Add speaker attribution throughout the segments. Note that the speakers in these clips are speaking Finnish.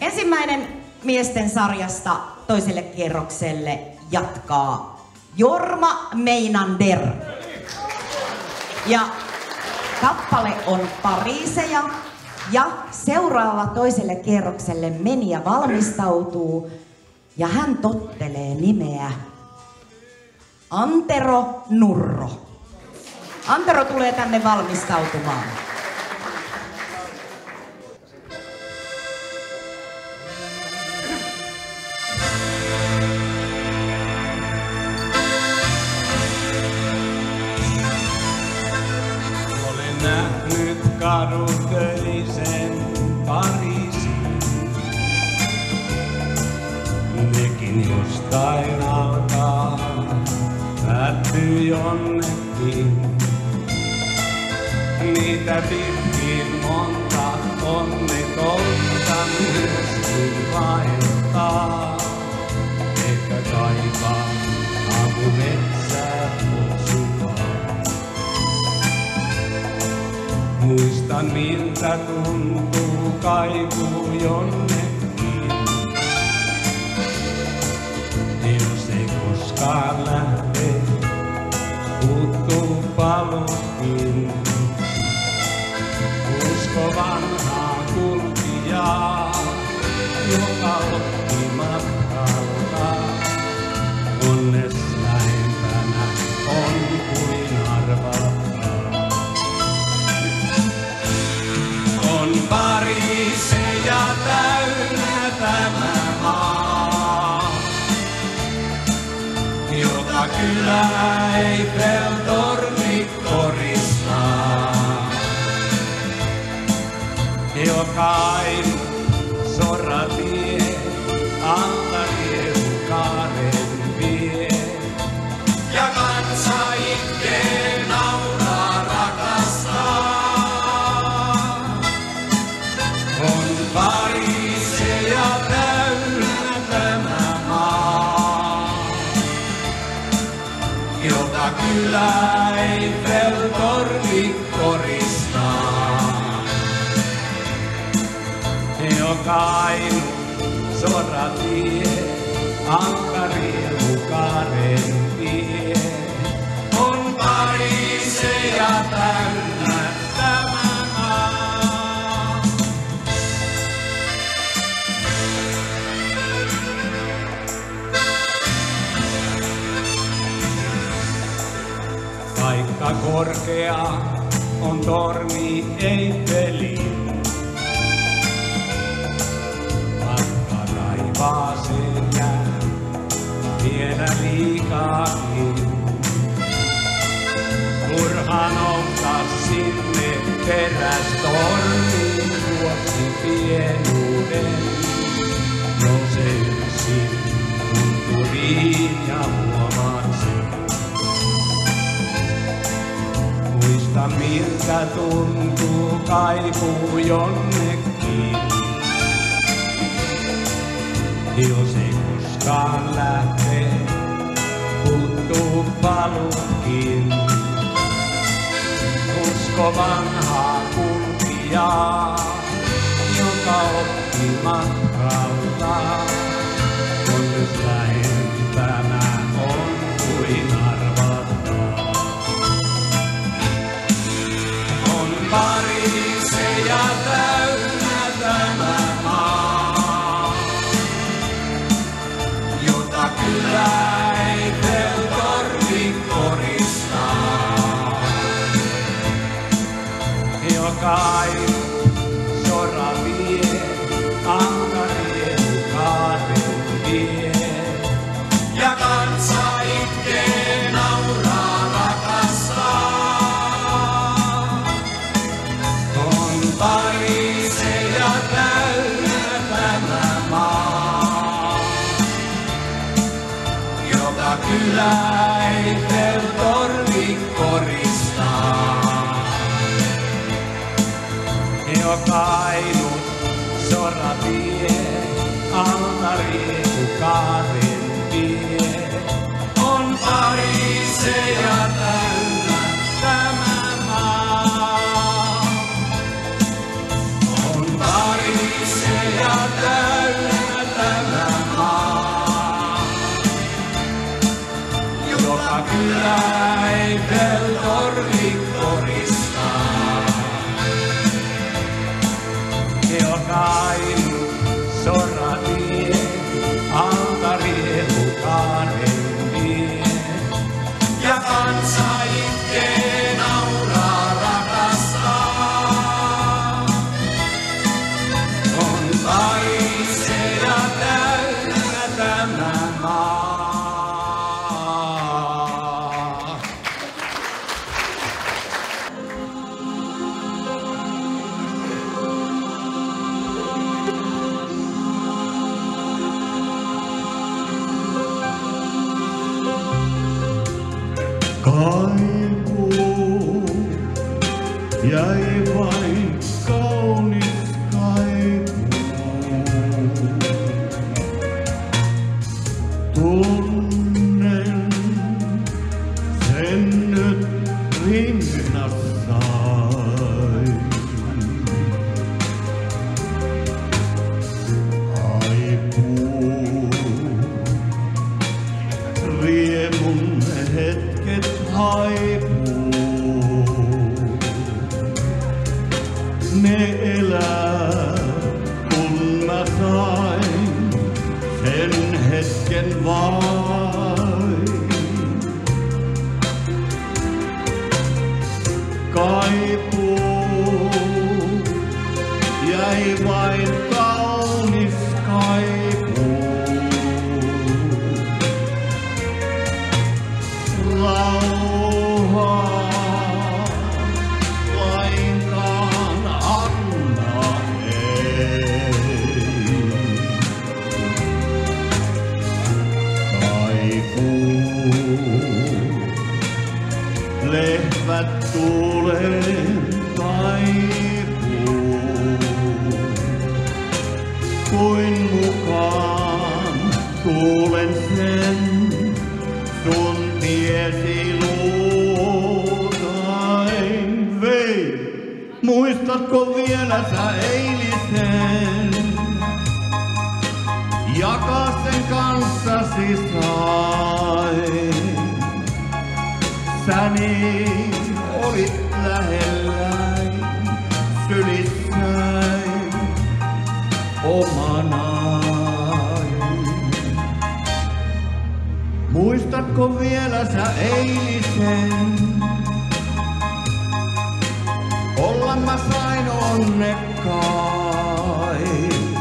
Speaker 1: Ensimmäinen miesten sarjasta toiselle kierrokselle jatkaa Jorma Meinander. Ja kappale on Pariiseja. Ja seuraava toiselle kierrokselle menijä valmistautuu. Ja hän tottelee nimeä Antero Nurro. Antero tulee tänne valmistautumaan.
Speaker 2: Olen nähnyt kadutöisen Pariisin. Nekin jostain alkaa, päättyy jonnekin. Niitä pitkin monta onnetonta myöskin vaeltaa. Ehkä kaipaa avumetsää otsupaa. Muistan miltä tuntuu kaipuu jonnekin. Jos ei koskaan lähde, puuttuu palokin. Usko vanhaa kulkijaa, joka otti matkalta. Onnes lähempänä on kuin arvataan. On Pariiseja täynnä tämä maa, jota kylä Eiffel-torni koristaa. Joka ainut soratie alta Riehukaaren vie. Ja kansa itkee, nauraa, rakastaa. On Pariiseja täynnä tämä maa, jota kylä Eiffel-torni koristaa. Joka ainut soratie alta Riehukaaren vie. On Pariiseja täynnä tämä maa. Vaikka korkea on torni Eiffeliin, taivaaseen jää vielä liikaakin. Turha nousta sinne terästorniin vuoksi pienuuden. Nouse yksin tunturiin ja huomaat sen. Muista miltä tuntuu kaipuu jonnekin. Jos ei koskaan lähde, puuttuu paluukin. Usko vanhaa kulkijaa, joka otti matkalta. Onnes lähempänä on kuin arvataan. On Pariiseja täynnä tämä maa, jota kylä Eiffel-torni koristaa. Joka ainut sora vie, alta Riehukaaren vie. Ja kansa itkee, nauraa, rakastaa. On Pariiseja täynnä tämä maa, joka kylä Eiffel-torni koristaa. Joka ainut soratie alta Riehukaaren vie. On Pariiseja täynnä tämä maa. On Pariiseja täynnä. kyllä Eiffeltorni koristaa. Ne on ainut soratie, alta riehukaaren vie. Ja kansa itkee, nauraa, rakastaa. On taiseja täynnä tämä maa.
Speaker 3: Kaipuu jäi vain kaunis kaipuu. Tunnen sen nyt rinnassai. Haipuu riemun hetket haipuu. Ne elää, kun mä sain sen hetken vain. Kaipuu jäi vain kaunis kaipuu. Rauhaa lainkaan anna ei. Kaipuu lehmät tuuleen kaipuu. Kuin mukaan tuulen sen sun tiesi luotain vei. Muistatko vielä sä eilisen? Jakaa sen kanssasi sain. Sä niin olit lähelläin, sylissäin, omanain. Muistatko vielä sä eilisen? Olla mä sain onnekkain.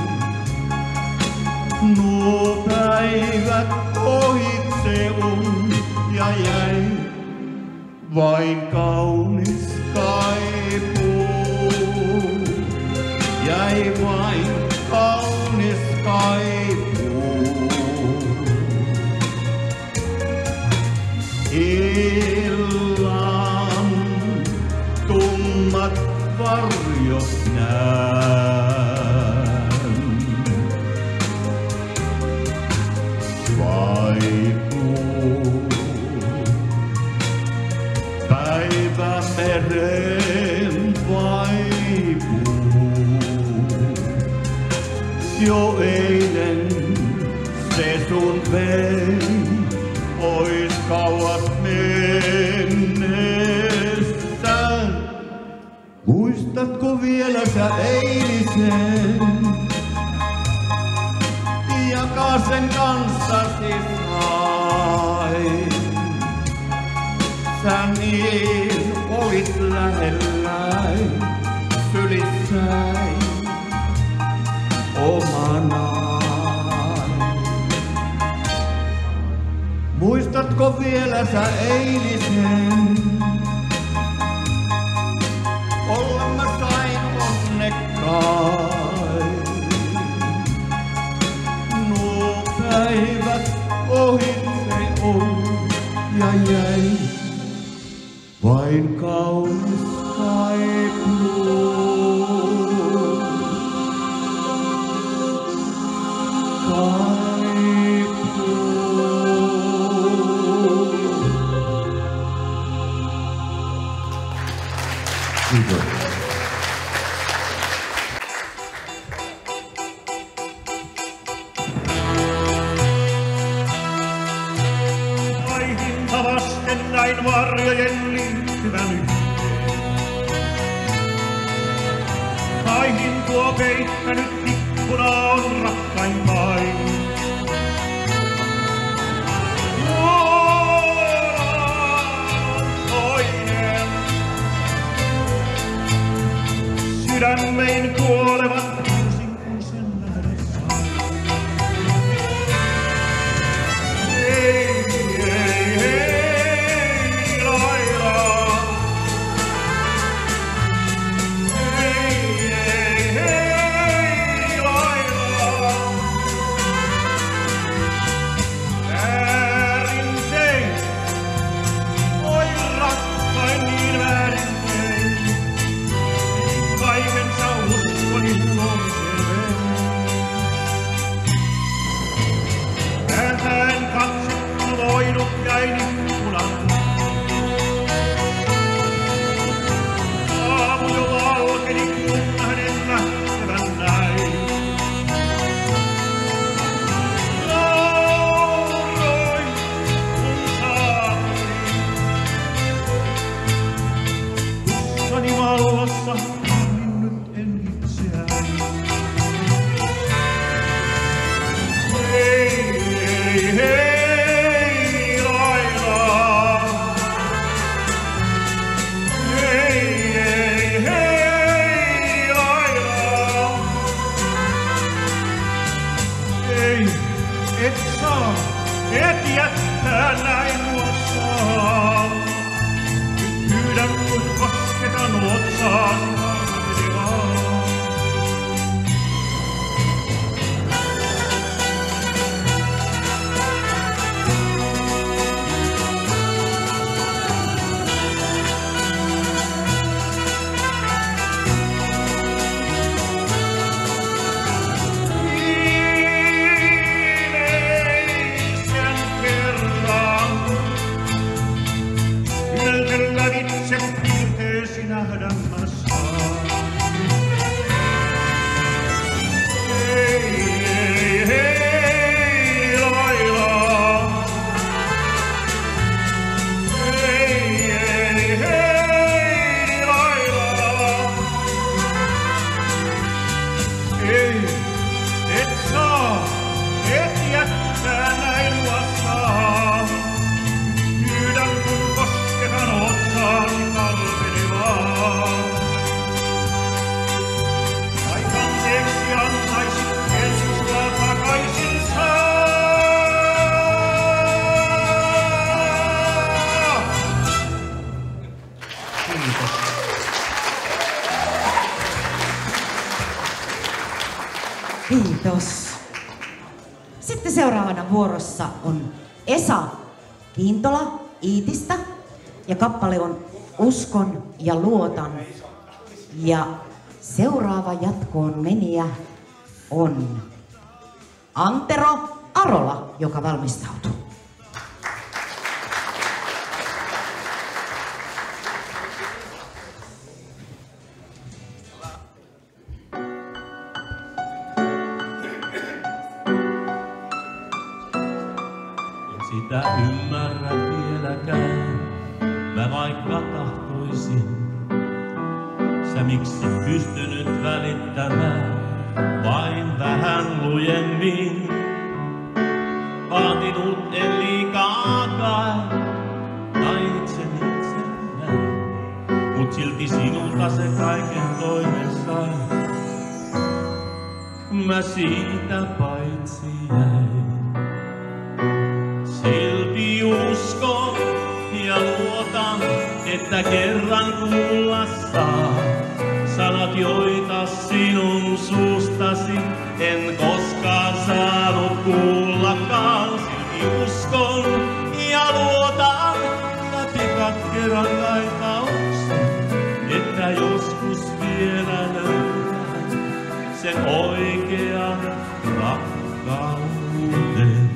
Speaker 3: Nuo päivät ohitse ja jäi vain kaunis kaipuu. Jäi vain kaunis kaipuu. Illan tummat varjot näen. Vaikuu päivä meren vaipuu. Jo eilen se sun vei ois kauas mennessään. Muistatko vielä sä eilisen? Jakaa sen kanssasi sain. Sä niin olit lähelläin, sylissäin, omanain. Muistatko vielä sä eilisen? Olla mä sain onnekkain. Nuo päivät ohitse ja jäi vain kaunis kaipuu. Kiitos.
Speaker 4: Vaihinta vasten
Speaker 3: Näen varjojen liittyvän yhteen. Kaihin tuo peittänyt ikkuna on rakkain paini. Toinen. Sydämein kuolevat huusin, kun sen nähden sain.
Speaker 1: Kiitos. Sitten seuraavana vuorossa on Esa Kiintola Iitistä ja kappale on Uskon ja luotan. Ja seuraava jatkoon menijä on Antero Arola, joka valmistautuu.
Speaker 2: Sitä ymmärrä vieläkään, mä vaikka tahtoisin. Sä miksi pystynyt välittämään vain vähän lujemmin? Vaatinut en liikaa kai, tai itsenään. Mut silti sinulta se kaiken toinen sai. Mä siitä paitsi jäin. Silti uskon ja luotan, että kerran kuulla saa sanat, joita sinun suustasi en koskaan saanut kuullakaan. Silti uskon ja luotan läpi katkeran kaitauksen, että joskus vielä löydän sen oikean rakkauden.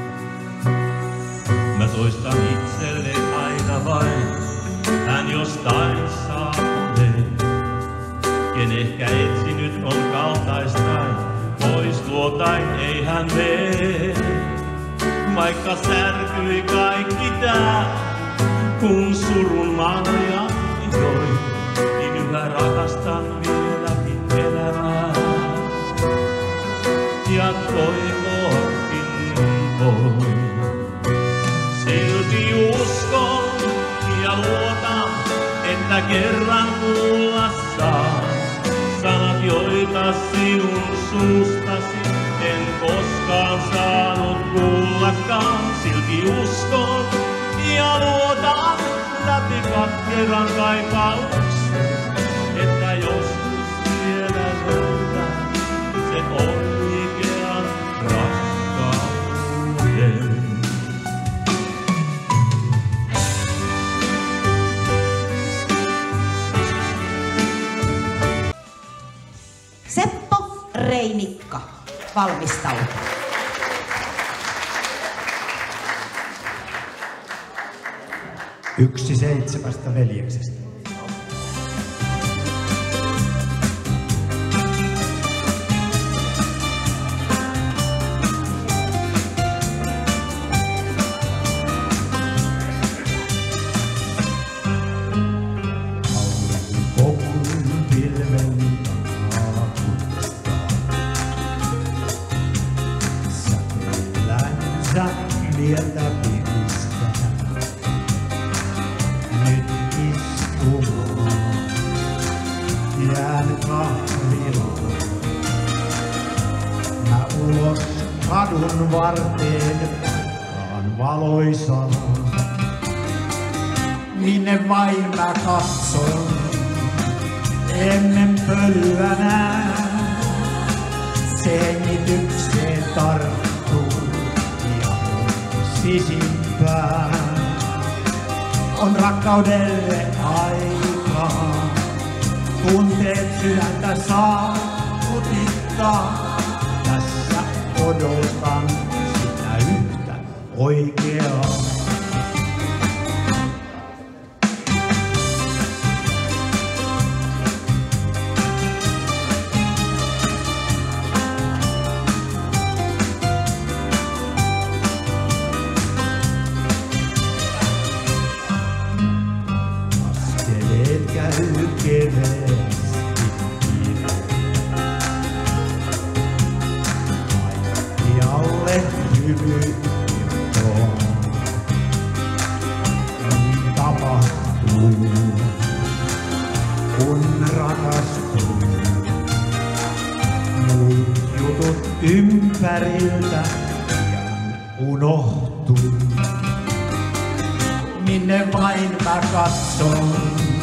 Speaker 2: Mä toistan itselle aina vain, hän jostain saa onnen. Ken ehkä etsinyt on kaltaistain, pois luotain ei hän mene. Vaikka särkyi kaikki tää, kun surun marjan join, niin yhä rakastan vieläkin elämää. Ja toivoakin voin. Silti uskon ja luotan, että kerran kuulla saan sanat, joita sinun suustasi en koskaan saanut kuullakaan. Silti uskon ja luotan läpi katkeran kaipauksen, että joskus vielä löydän sen oikean rakkauden.
Speaker 1: Seppo Reinikka valmistautuu.
Speaker 4: Yksi 7 veljeksestä. Mieltä piristää, nyt istumaan, jään kahvilaan. Mä ulos kadun varteen paikkaan valoisaan, minne vain mä katson, ennen pölyä näen, se hengitykseen tarttuu. Sisimpään on rakkaudelle aikaa, tunteet sydäntä saa kutittaa. Tässä odotan sitä yhtä oikeaa. Kaikkialle hyvyyttoon tapahtuu, kun rakastuu. Muut jutut ympäriltä pian unohtuu. Minne vain mä katson,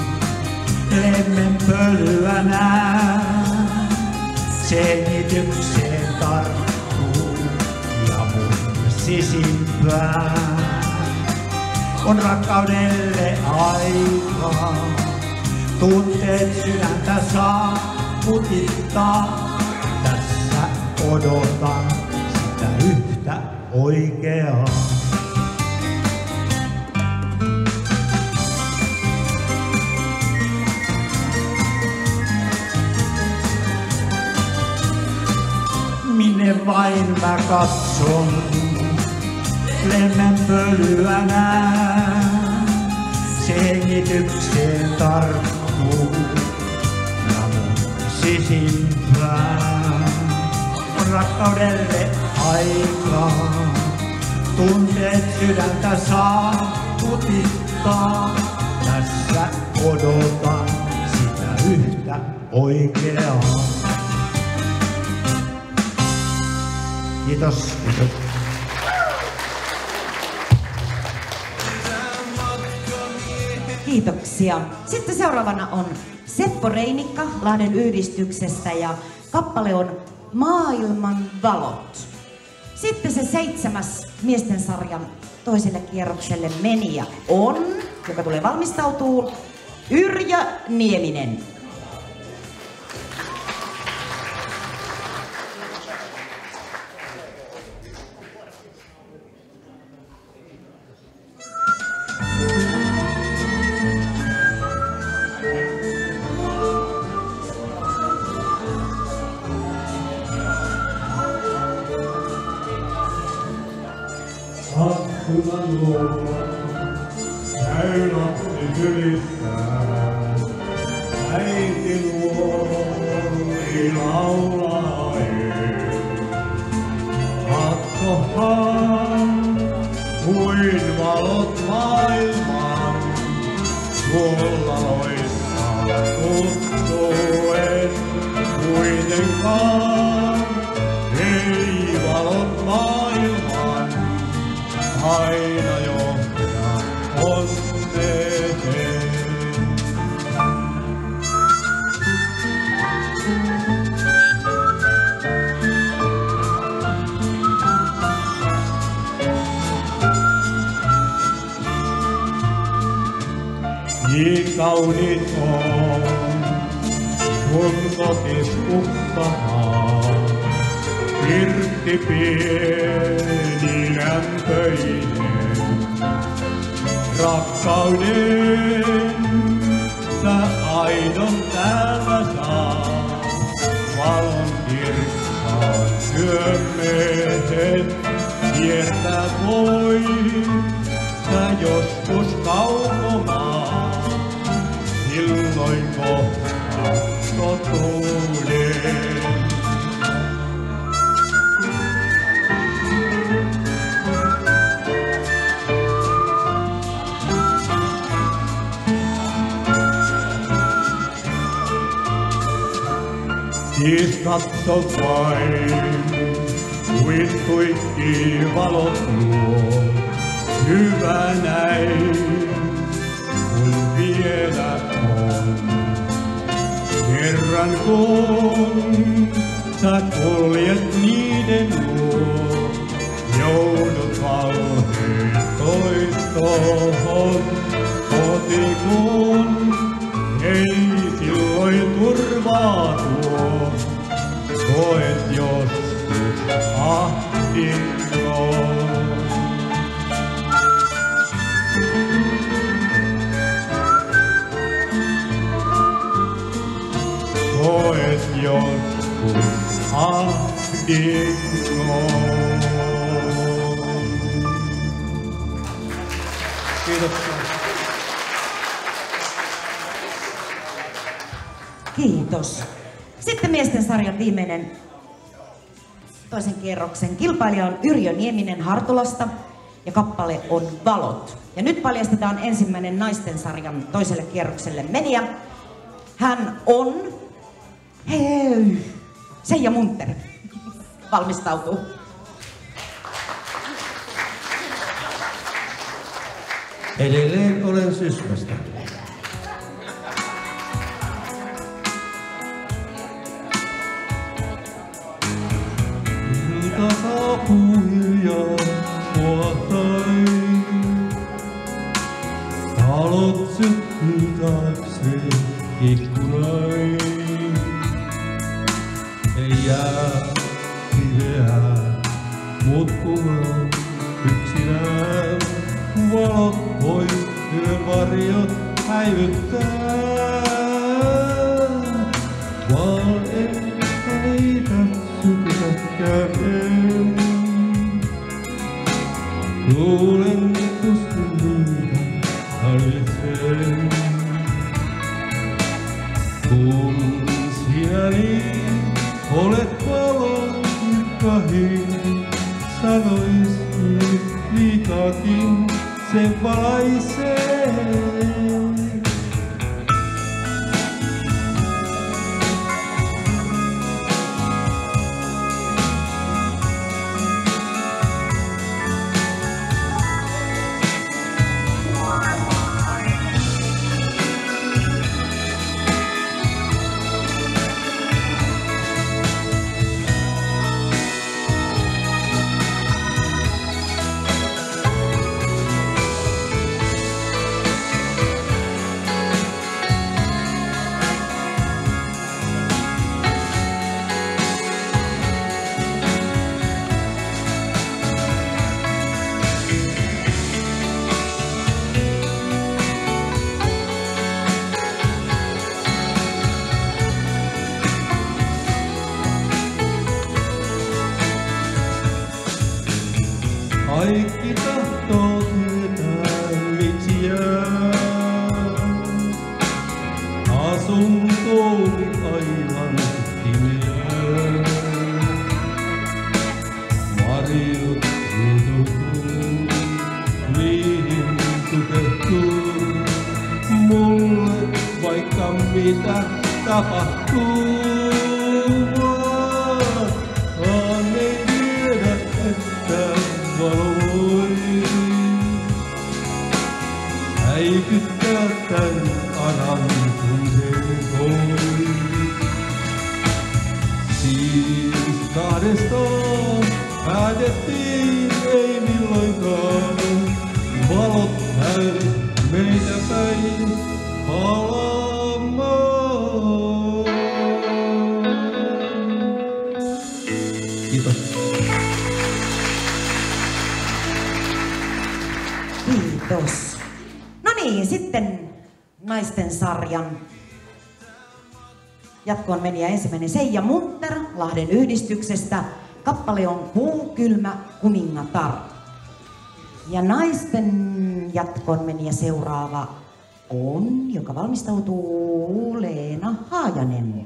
Speaker 4: lemmenpölyä näen, se hengitykseen tarttuu ja mun sisimpään on rakkaudelle aikaa. Tunteet sydäntä saa kutittaa, tässä odotan sitä yhtä oikeaa. Minne vain mä katson, lemmenpölyä näen, se hengitykseen tarttuu ja mun sisimpään on rakkaudelle aikaa. Tunteet sydäntä saa kutittaa, tässä odotan sitä yhtä oikeaa. Kiitos. Kiitos.
Speaker 1: Kiitoksia. Sitten seuraavana on Seppo Reinikka Lahden yhdistyksestä ja kappale on Maailman valot. Sitten se 7. miesten sarjan toiselle kierrokselle menijä on, joka tulee valmistautuu, Yrjö Nieminen.
Speaker 3: Hakkuman luovan,
Speaker 4: käy lapsi sylissään. Äiti luoli laulaen. Katsohan, kuin valot maailman, tuolla loistaa tuttuen. Kuitenkaan ei valot maailman aina johda onneen. Niin kaunis on sun kotiskukkamaa, irti pieni lämpöinen. Rakkauden sä aidon täällä saa, valon kirkkaan syömeen kiertää voi sä joskus kaukomaa, silloin kohtaa totuuden. Siis katso vain, kuin tuikki valot luo, hyvä näin, kun vielä on. Kerran kun sä kuljet niiden luo, joudut valheen toistoon. Kotikun ei silloin turvaa tuo, koet joskus ahdingon. Koet joskus ahdingon. Kiitoksia.
Speaker 1: Kiitos. Sitten miesten sarjan viimeinen toisen kierroksen kilpailija on Yrjö Nieminen Hartolasta ja kappale on Valot. Ja nyt paljastetaan ensimmäinen naisten sarjan toiselle kierrokselle menijä. Hän on Seija Munter. Valmistautuu.
Speaker 5: Edelleen olen Sysmästä. Ilta saapuu hiljaa puoltain. Talot syttyy taakse ikkunain. Ei jää pimeää, mut kuvaan yksinään. Valot pois, yön varjot häivyttää. Vaan ehkä niitä sytytäkään en. Luulen tuskin niitä tarvitsen. Kun sinä niin olet valon kirkkahin, sanoisin liikaakin sen valaisee. Kaikki tahtoo tietää, miksi jää. tapahtuu. Vaan ei tiedä, että valo voi häikyttää tän aran, kun se voi. Siis kahdestaan päätettiin ei milloinkaan valot näy meitä päin palaamaan. Kiitos.
Speaker 1: Kiitos. No niin, sitten naisten sarjan jatkoon meni ja ensimmäinen Seija Munter Lahden yhdistyksestä. Kappale on Kuukylmä kuningatar. Ja naisten jatkoon meni ja seuraava on, joka valmistautuu, Leena Haajanen.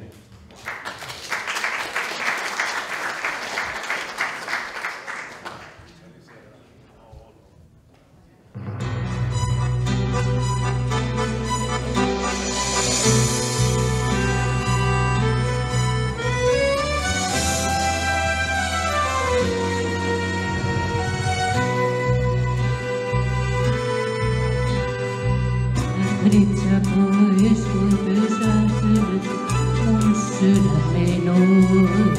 Speaker 6: Lähdit sä pois, kun pysähtynyt mun sydämeen oi.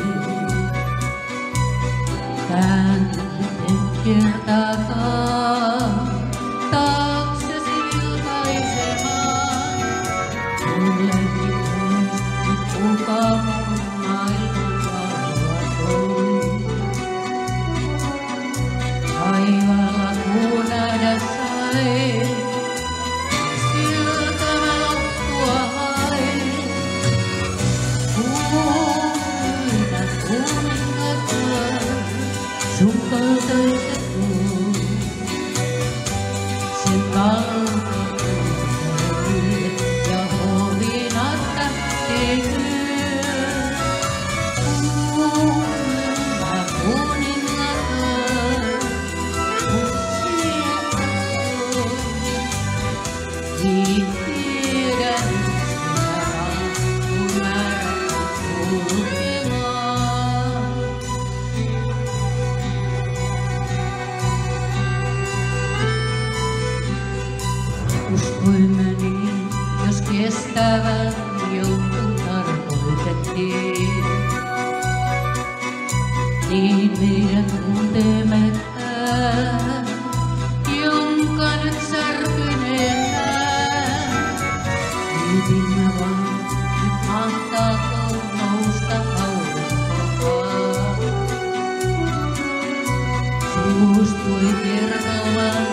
Speaker 6: Kääntynyt kertaakaan taaksesi vilkaisemaan. Kun lähdit pois, nyt kuka mun maailman valua. Taivalla kun nähdä sai. Sun kaltaiset muut, sen valtakuudet ja hovinatta tekyy. Kuulma kuningatar, mut siihen katsoo. Niin tiedän sinä vaan, kun määrätty kulkemaan. Uskoin mä niin, jos kestävän jonkun tarkoitettiin, niin meidän tuntemme ään, jonka nyt särkyneen näen. Mietin mä vaan, nyt mahtaako nousta aurinkokaan. Suustui kertomaan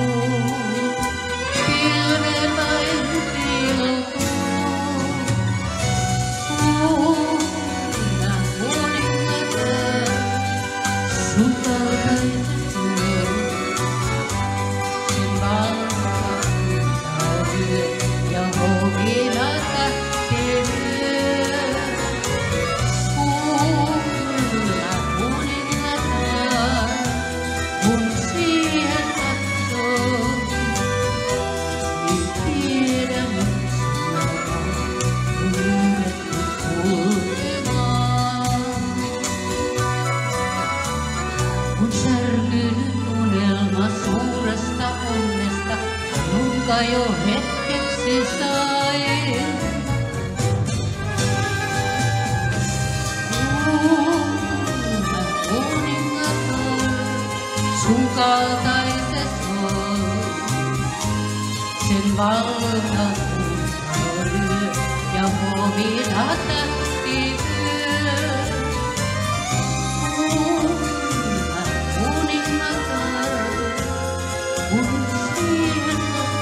Speaker 6: jo hetkeksi sai. Kuulma kuningatar, sun kaltaiset on. Sen valtakunta lyö ja hovina tähti työ. Kuulma kuningatar, kun siihen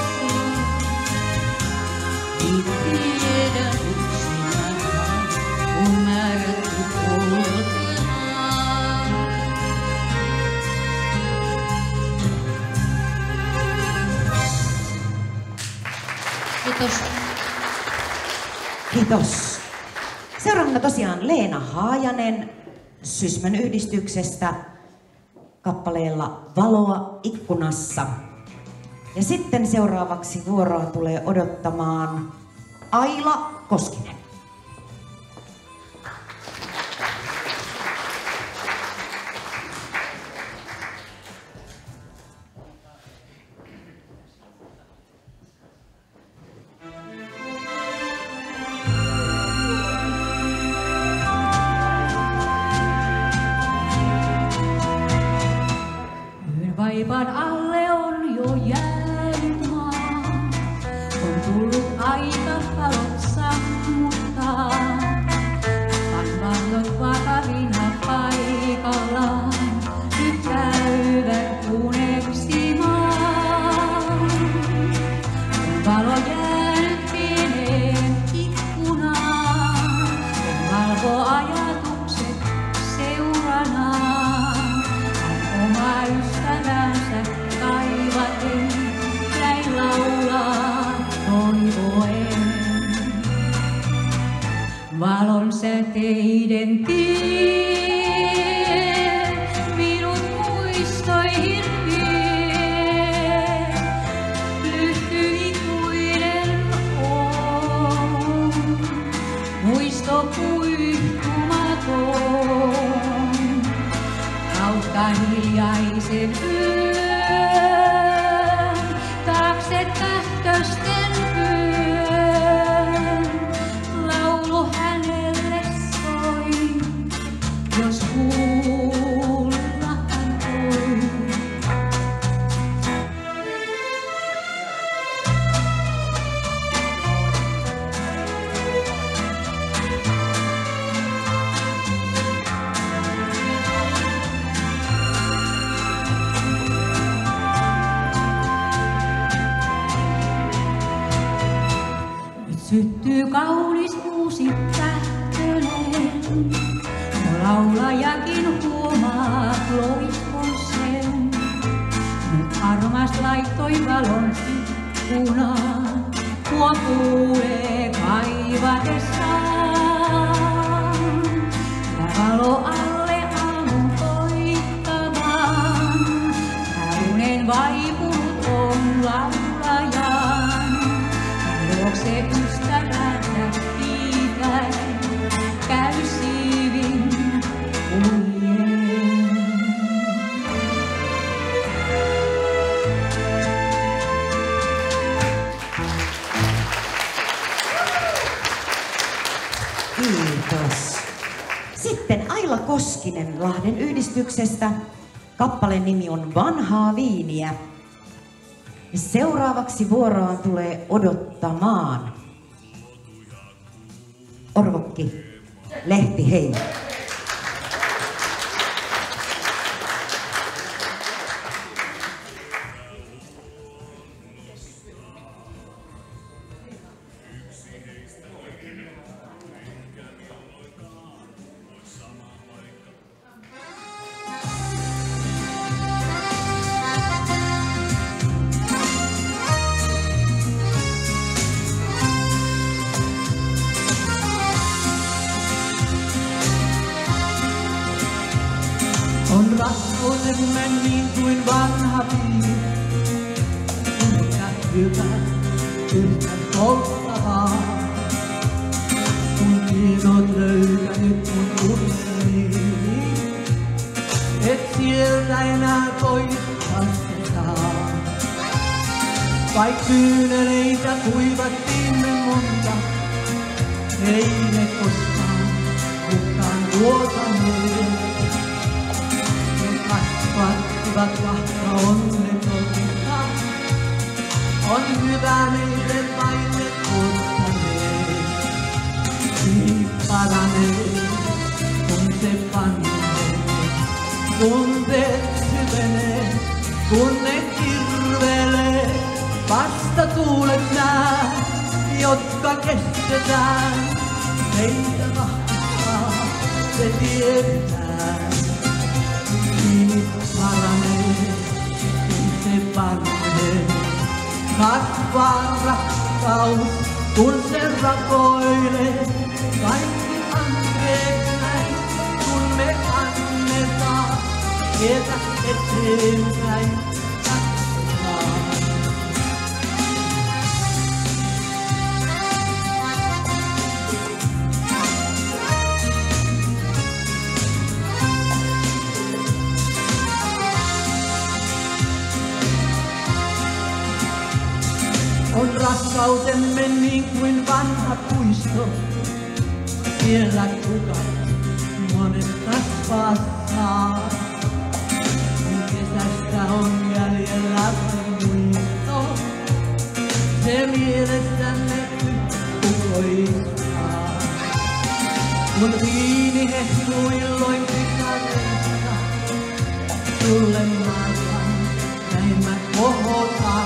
Speaker 6: tiedä yksinään, kun määrätty kulkemaan. Kiitos.
Speaker 1: Kiitos. Seuraavana tosiaan Leena Haajanen Sysmän yhdistyksestä kappaleella Valoa ikkunassa. Ja sitten seuraavaksi vuoroa tulee odottamaan Aila Koskinen.
Speaker 6: Taivaan alle on jo jäänyt maa, on tullut aika valot sammuttaa. Vanvallot vakavina paikallaan, nyt käyvät uneksimaan. On valo jäänyt pieneen ikkunaan, on valvo ajatukset seuranaan. Oma ystävänsä kaivaten, näin laulaa toivoen. Valon säteiden tie, minut muistoihin vie. Lyhty ikuinen on, muisto kuihtumaton. Kautta hiljaisen yön, taakse tähtösten yön. Laulu hänelle soi, jos kuulla hän voi. Syttyy kaunis uusi tähtönen, laulajakin huomaa loiskon sen. Nyt armas laittoi valon ikkunaan, tuo kuulee kaivatessaan. Ja valo alle aamun koittamaan, häunen vaipunut on laulajan. Juokse ystävänä kiitäen, käy siivin kuljen.
Speaker 1: Kiitos. Sitten Aila Koskinen Lahden yhdistyksestä. Kappaleen nimi on Vanhaa viiniä. Seuraavaksi vuoroaan tulee Odottamaan. Orvokki Lehti, hei.
Speaker 7: On rakkautemme niin kuin vanha viini, yhtä hyvä, yhtä polttavaa. Kun tiedot löytänyt mun unelmiini, et sieltä enää toista saa. Vaik kyyneleitä kuivattiin me monta, ei ne koskaan kukaan luotaneet. Kasvattivat vahva onnetolta, on hyvä meille vain ne ottaneet. Niin paranee, kun se panee, kun se syvenee, kun ne kirvelee. Vasta tuulet nää, jotka kestetään, meitä vahvistaa, se tiedetään. Niin paranee, kun se paranee. Kasvaa rakkaus, kun se rakoilee. Kaikki anteeksi näin, kun me annetaan. Tietä eteenpäin jatketaan. On rakkautemme niin kuin vanha puisto, siellä kukat monet kasvaa saa. Kun kesästä on sulle maailman, näin mä kohotan.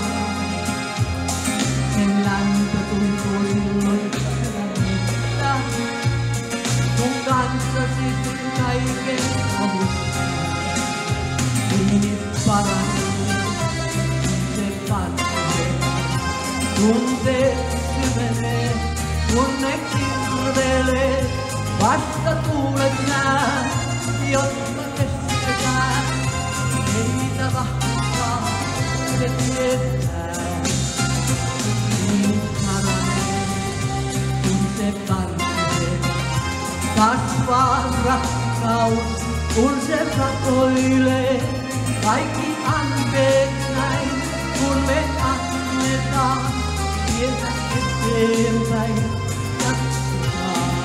Speaker 7: Sen lämpö tuntuu silloin sydämestä, kun kanssasi kaiken ohittaa. Niin paranee, se paranee, tunteet syvenee, kun ne kirvelee. Vasta tuulet nää, jotka kestetään, heitä vahvistaa, se tietää. Niin paranee, kun se paranee. Kasvaa rakkaus, kun se rakoilee. Kaikki anteeksi näin, kun me annetaan. Tietä eteenpäin jatketaan.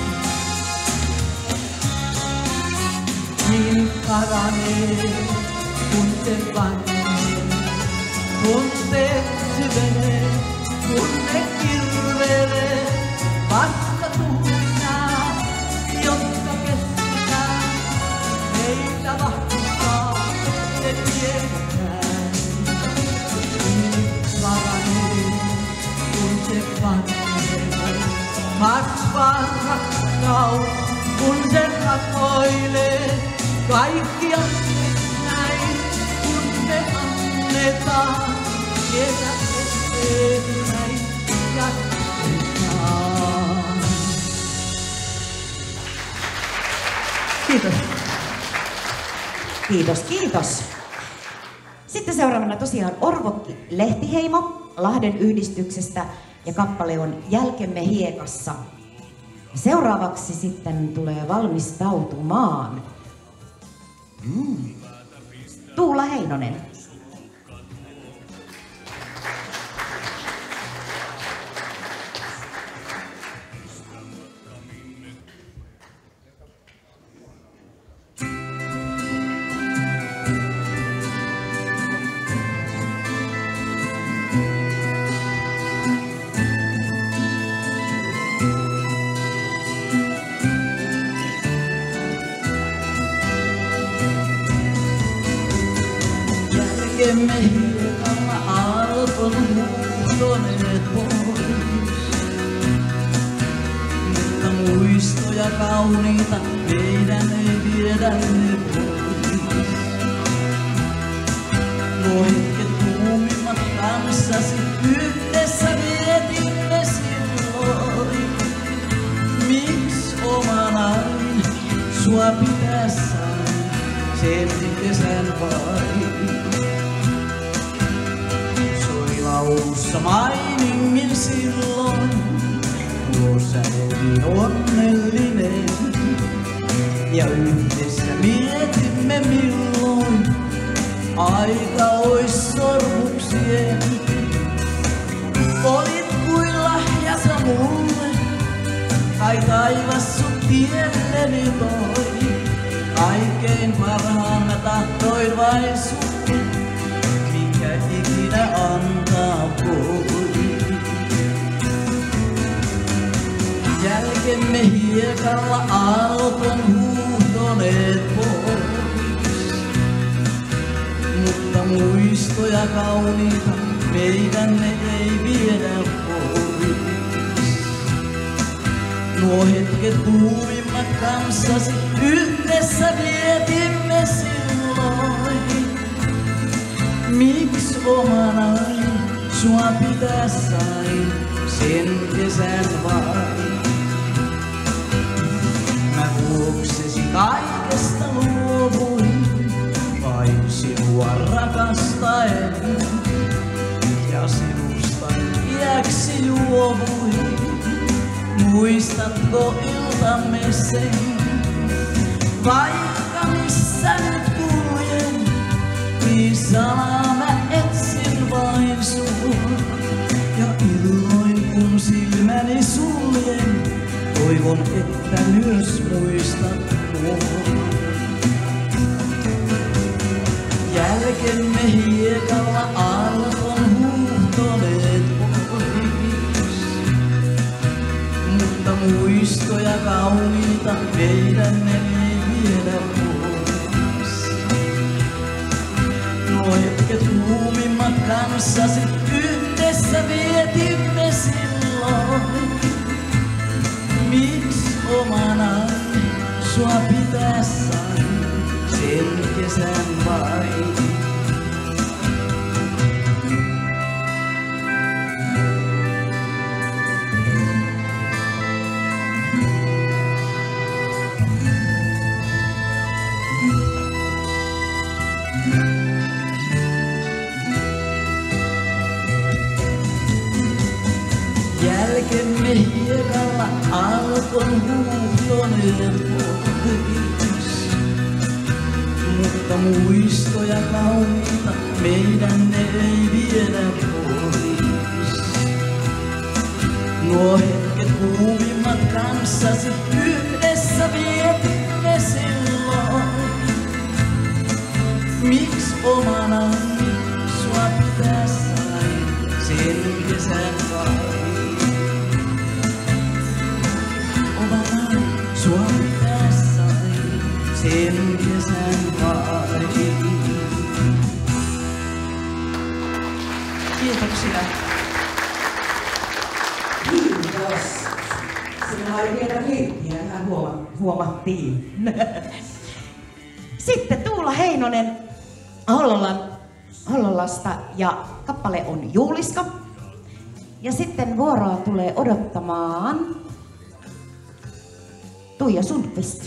Speaker 7: Niin paranee, kun se vanhenee. Tunteet syvenee, kun ne kirvelee. Vasta tuulet nää, jotka kestetään. Meitä vahvistaa, se tiedetään. Niin paranee, kun se vanhenee. Kasvaa rakkaus, kun se rakoilee. Kaikki anteeksi näin, kun me annetaan. Tietä eteenpäin jatketaan.
Speaker 1: Kiitos. Kiitos, kiitos. Sitten seuraavana tosiaan Orvokki Lehtiheimo Lahden yhdistyksestä ja kappale on Jälkemme hiekassa. Seuraavaksi sitten tulee Valmistautumaan. Tuula Heinonen.
Speaker 7: Jälkemme hiekalla aallot huuhtoneet pois. Mutta muistoja kauniita meidän ei viedä ne pois. Nuo hetket kuumimmat kanssasi yhdessä vietimme silloin. Miks omanain sua pitää sain sen kesän vain? Soi laulussa mainingin silloin, tuo sävelin onnellinen. Ja yhdessä mietimme milloin aika ois sormuksien. Olit kuin lahjasa mulle, kai taivas sut tielleni toi. Kaikkein parhaan mä tahtoin vain sulle, minkä ikinä antaa voi. Jälkemme hiekalla aallot on huuhtoneet pois. Mutta muistoja kauniita meidän ne ei viedä pois. Nuo hetket kuumimmat kanssasi yhdessä vietimme silloin. Miks omanain sua pitää sain sen kesän vain? Mä vuoksesi kaikesta luovuin, vain sinua rakastaen. Ja sinusta iäksi juovuin, muistatko iltamme sen? Vaikka missä nyt kuljen, niin salaa mä etsin vain sua. Ja illoin kun silmäni suljen, toivon että myös muistat mua. Jälkemme hiekalla aallot on huuhtoneet pois. Mutta muistoja kauniita meidän ne ei viedä pois. kanssasi yhdessä vietimme silloin. Miks omanani sua pitää sain sen kesän vain? Jälkemme hiekalla alkon huuhtoneet pois. Mutta muistoja kauniita meidän ne ei viedä pois. Nuo hetket kuumimmat kanssasi yhdessä vietimme silloin. Miks omanani sua pitää sain sen kesän vain? Sua pitää sain sen kesän vain. Kiitoksia.
Speaker 1: Kiitos. Sinulla oli vielä liittiä, ihan huomattiin. Sitten Tuula Heinonen Hollolasta ja kappale on Juuliska. Ja sitten vuoroa tulee odottamaan Tuija Sundqvist.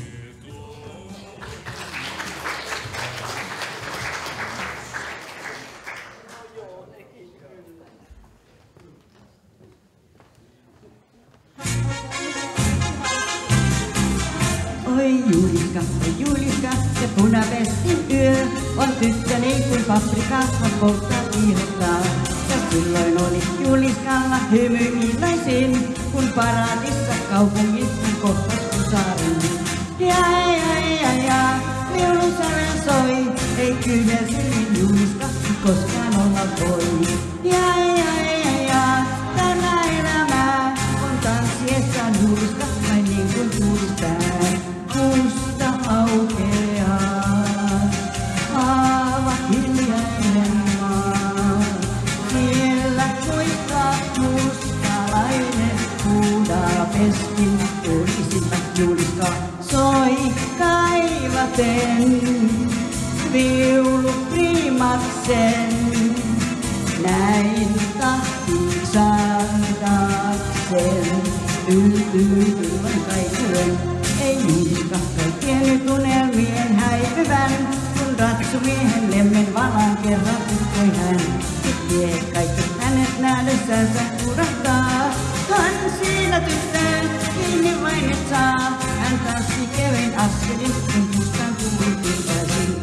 Speaker 8: Oi Juuliska, se punavestin yö on tyttö niin kuin paprika, hän polttaa kiihottaa. Ja silloin oli Juuliskalla hymy illaisin, kun paraatissa kaupungissa kohtas kusarin. Ja, viulun sävel soi, ei kyynelsilmin Juuliska koskaan olla voi. Ja, tämä elämää on tanssiessaan Juuliska, vain niin kuin tuulistään. Kuusta aukeaa, haava hiljainen maa. Siellä kuittaa mustalainen Budapestin tulisimmat Juuliska soi kaivaten viulu priimaksen. Näin tahtiin saadakseen yltyvän kaikuen. Ei Juuliska kai tiennyt unelmien häipyvän, kun ratsumiehen lemmen valan kerran uskoi hän. Tie kaikki hänet nähdessänsä uudahtaa. Hän siinä tyttään kiinni vain et saa. Hän tanssi kevein askelin, kun puskan tuuli pilkäsi.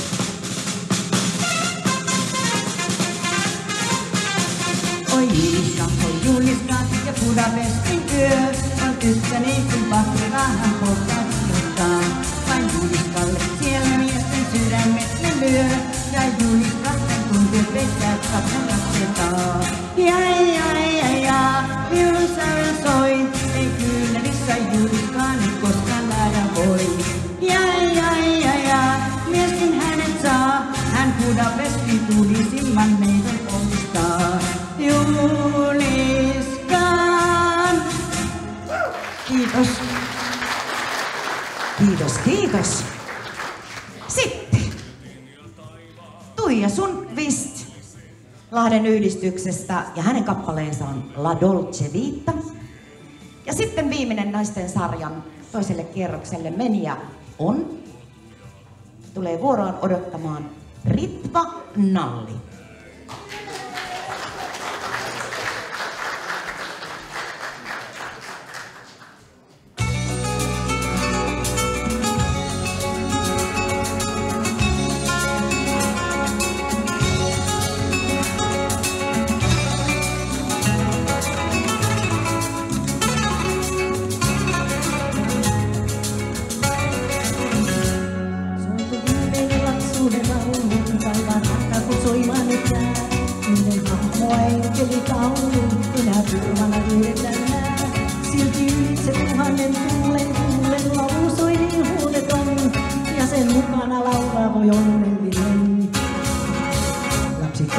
Speaker 8: Oi Juuliska ja Budapestin yö on tyttö niin kuin paprika, hän polttaa kiihottaa. Vain Juuliskalle siellä miesten sydämet ne lyö. Ja Juuliska hän tuntee peittää katson katsetaa. Ja, viulun sävel soi, ei kyynelissä Juuliskaan nyt koskaan nähdä voi. Ja, mieskin hänet saa, hän Budapestin tulisimman meidän omistaa. Juuliskaan. Kiitos.
Speaker 1: Kiitos. Sitten Tuija Sundqvist Lahden yhdistyksestä ja hänen kappaleensa on La Dolce Vita. Ja sitten viimeinen naisten sarjan toiselle kierrokselle menijä tulee vuoroon odottamaan Ritva Nalli.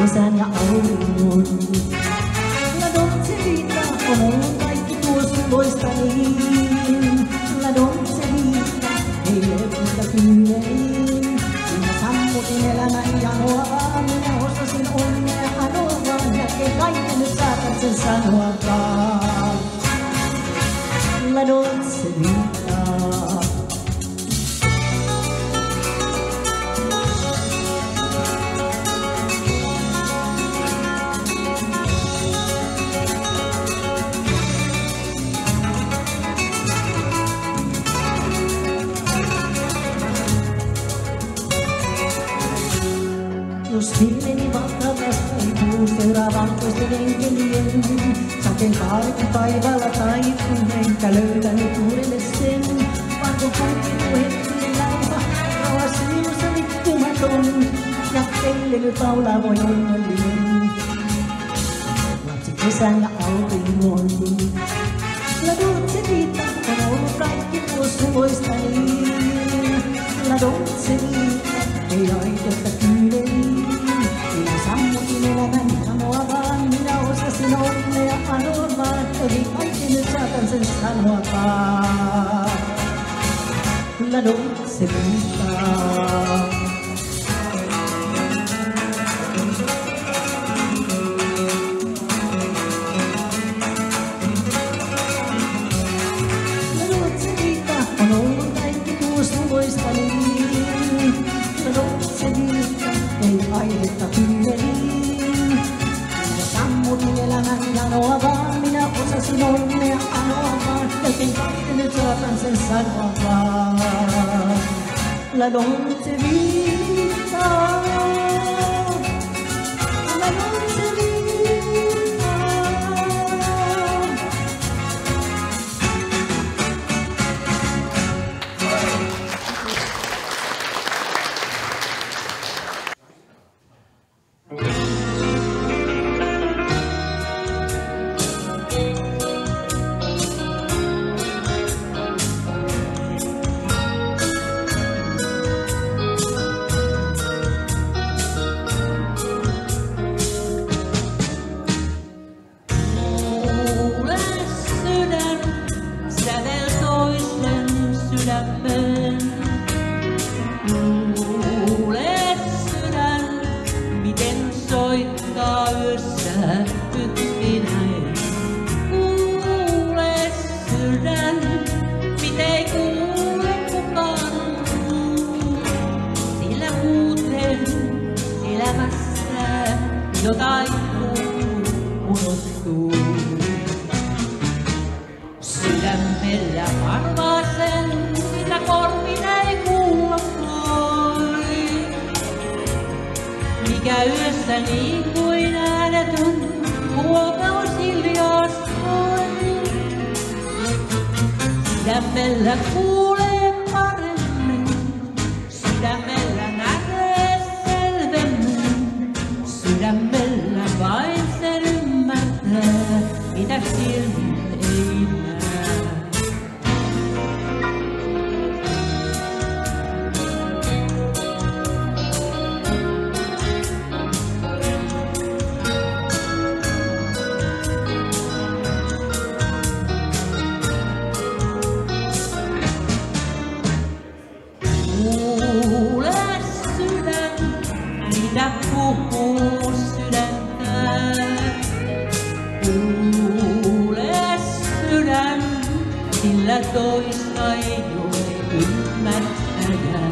Speaker 8: kesän ja auringon. La dolce vita on ollut kaikki tuo suloista niin. La dolce vita ei lepytä kyyneliin. Minä sammutin elämän janoa vaan, minä osasin onnea anoa vaan. Ja kaikki nyt saatan sen sanoakaan. La dolce vita. Jos hiileni vakavasta ei seuraa valkoisten enkelien. Sateenkaari taivaalla taipuu, enkä löytänyt uudelle sen. Vaan kun kulkittu hetkinen laiva, rauha silmässä rikkumaton. Ja teille nyt laulaa voi onnellinen. Lapsi kesän ja auringon. La dolce vita on ollut kaikki tuo suloista niin. La dolce vita ei aitetta kyyneliin. Minä sammutin elämän janoa vaan, minä osasin onnea anoa vaan. Eli kaikki nyt saatan sen sanoakaan. La dolce vita. Aihetta kyyneliin. Minä sammutin elämän janoa vaan, minä osasin onnea anoa vaan. Joten kaikki nyt saatan sen sanoa vaan. La dolce vita. La dolce vita.
Speaker 6: Jotain unohtuu. Sydämellä arvaa sen, mitä korvina ei kuulla voi. Mikä yössä niin kuin äänetön huokaus hiljaistoi. Sydämellä kuulee paremmin, sydämellä näkee selvemmin. Sydämellä vain sen ymmärtää, mitä silmin ei näe. Kuule sydän, mitä puhuu sydäntä. Kuule sydän, sillä toista ei ole ymmärtäjää.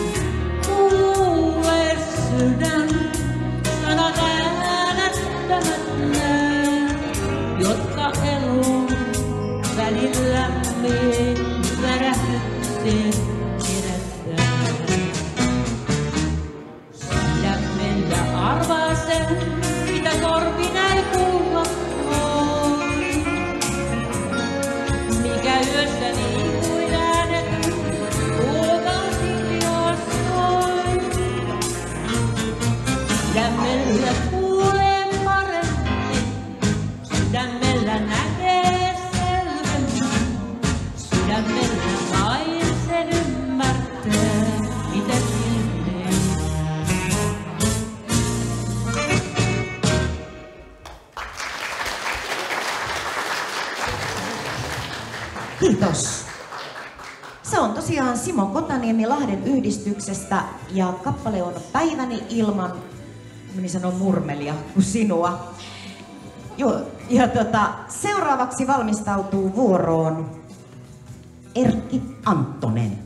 Speaker 6: Kuule sydän, sanat äänettämättä, jotka elon välillämme värähdykseen herättää. Sydämellä arvaa sen, mitä korvina ei kuulla voi. Mikä yössä niin kuin äänet huokaus hiljaistoi. Sydämellä kuulee paremmin, sydämellä näkee selvemmin. Sydämellä vain sen ymmärtää, mitä silmin ei näe.
Speaker 1: Kiitos. Se on tosiaan Simo Kotaniemi Lahden yhdistyksestä ja kappale on Päiväni ilman, minä sanon murmelia, kuin sinua. Joo, ja seuraavaksi valmistautuu vuoroon Erkki Anttonen.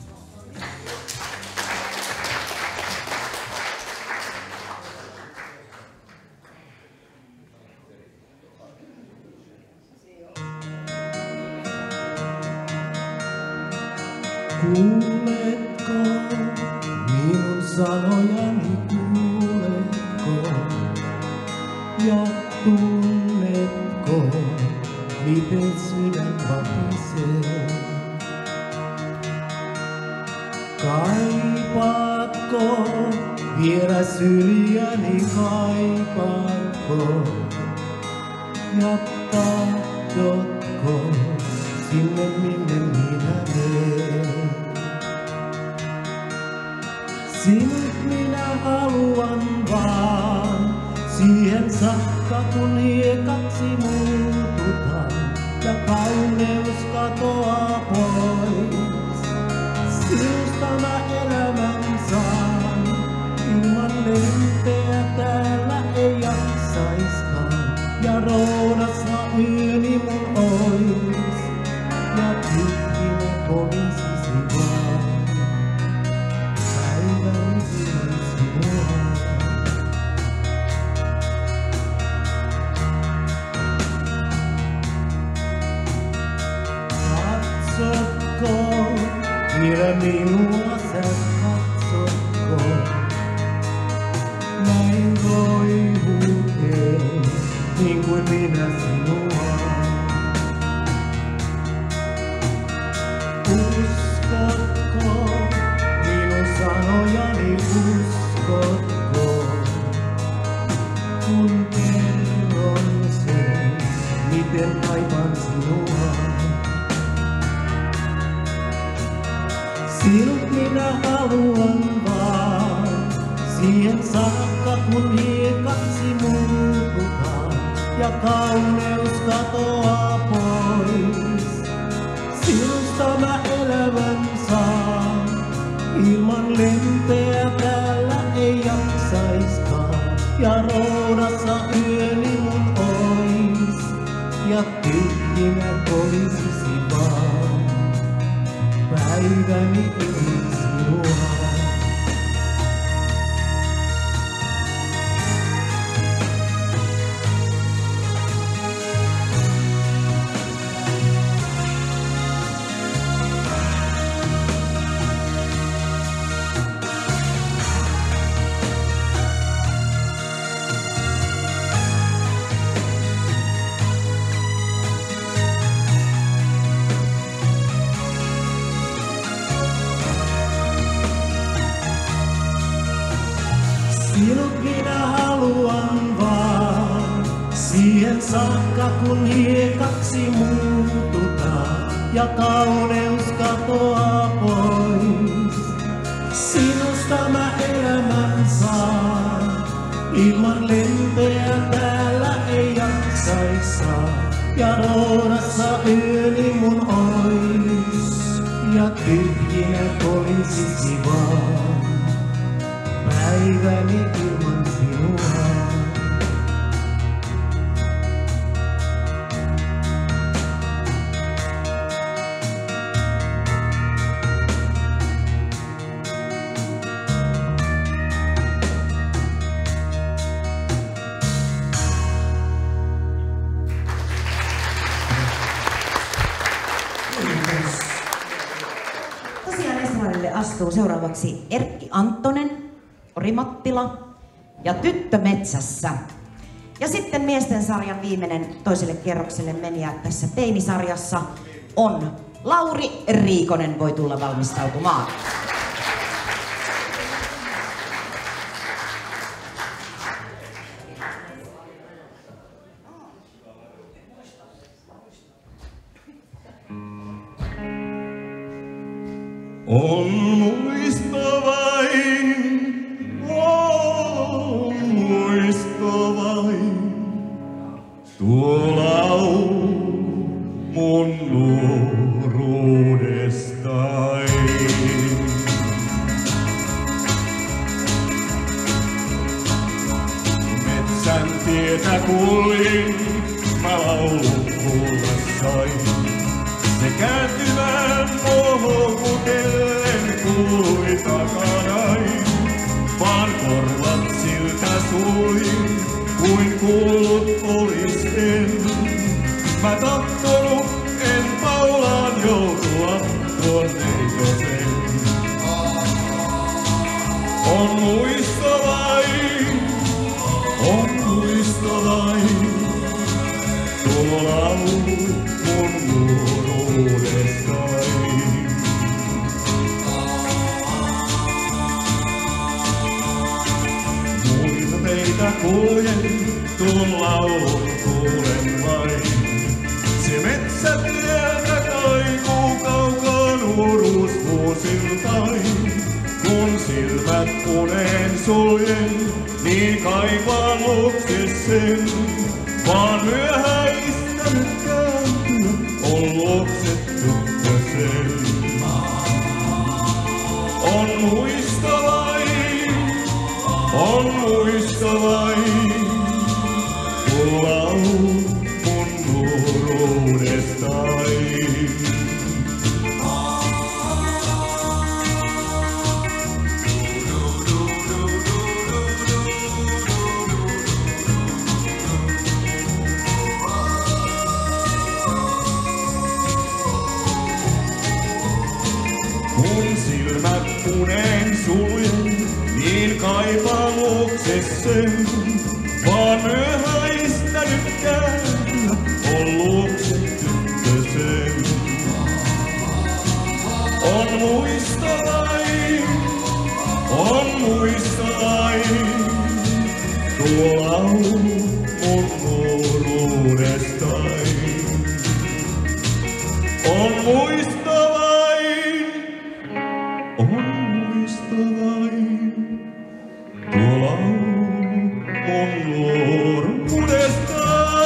Speaker 5: Kuuletko minun sanojani, kuuletko ja tunnetko, miten sydän vapisee? Kaipaatko vielä syliäni, kaipaatko ja tahdotko sinne minne minä menen? Sinut minä haluan vaan, siihen saakka kun hiekaksi muututaan ja kauneus katoaa pois. Sinusta mä elämän saan, ilman lenteä täällä ei jaksaiskaan. Ja roudassa yöni mun ois, ja tyhjinä kolisisi vaan. Päiväni ilman sinua. Katsotko, millä minua sä katsotko? Näin roihuteen, niin kuin minä sinua. Uskotko minun sanojani, uskotko? Kun kerron sen, miten kaipaan sinua. Sinut minä haluan vaan, siihen saakka kun hiekaksi muututaan ja kauneus katoaa pois. Sinusta mä elämän saan, ilman lenteä täällä ei jaksaiskaan. Ja roudassa yöni mun ois, ja tyhjinä kolisisi vaan. Päiväni ilman sinua. Sinut minä haluan vaan, siihen saakka kun hiekaksi muututaan ja kauneus katoaa pois. Sinusta mä elämän saan, ilman lenteä täällä ei jaksaiskaan. Ja roudassa yöni mun ois, ja tyhjinä kolisisi vaan. Päiväni ilman sinua.
Speaker 1: Tosiaan estradille astuu seuraavaksi Erkki Anttonen, Orimattila ja Tyttö metsässä. Ja sitten miesten sarjan viimeinen toiselle kierrokselle menijä tässä teinisarjassa on Lauri Riikonen, voi tulla valmistautumaan.
Speaker 4: On muisto vain, on muisto vain, tuolla on mun luo. tietä kuljin, mä laulun kuulla sain. Se kääntymään pohokutellen kuului takanain, vaan korvat siltä suljin, kuin kuullut olis en. Mä tahtonut en paulaan joutua tuonne josen. On muisto vain, tuo laulu mun nuoruudestani. Muita teitä kuljen, tuon laulun kuulen vain. Se metsätieltä kaikuu kaukaa nuoruusvuosiltain. Kun silmät uneen suljen, niin kaipaan luokse sen. Vaan myöhäistä nyt kääntyä, on luokse tyttösen. On muisto vain, tuo laulu mun nuoruudestani. Kun silmät uneen suljen, niin kaipaan luokse sen. Vaan myöhäistä nyt kääntyä, on luokse tyttösen. On muisto vain, tuo laulu mun nuoruudestani. On muisto vain, tuo laulu mun nuoruudestani.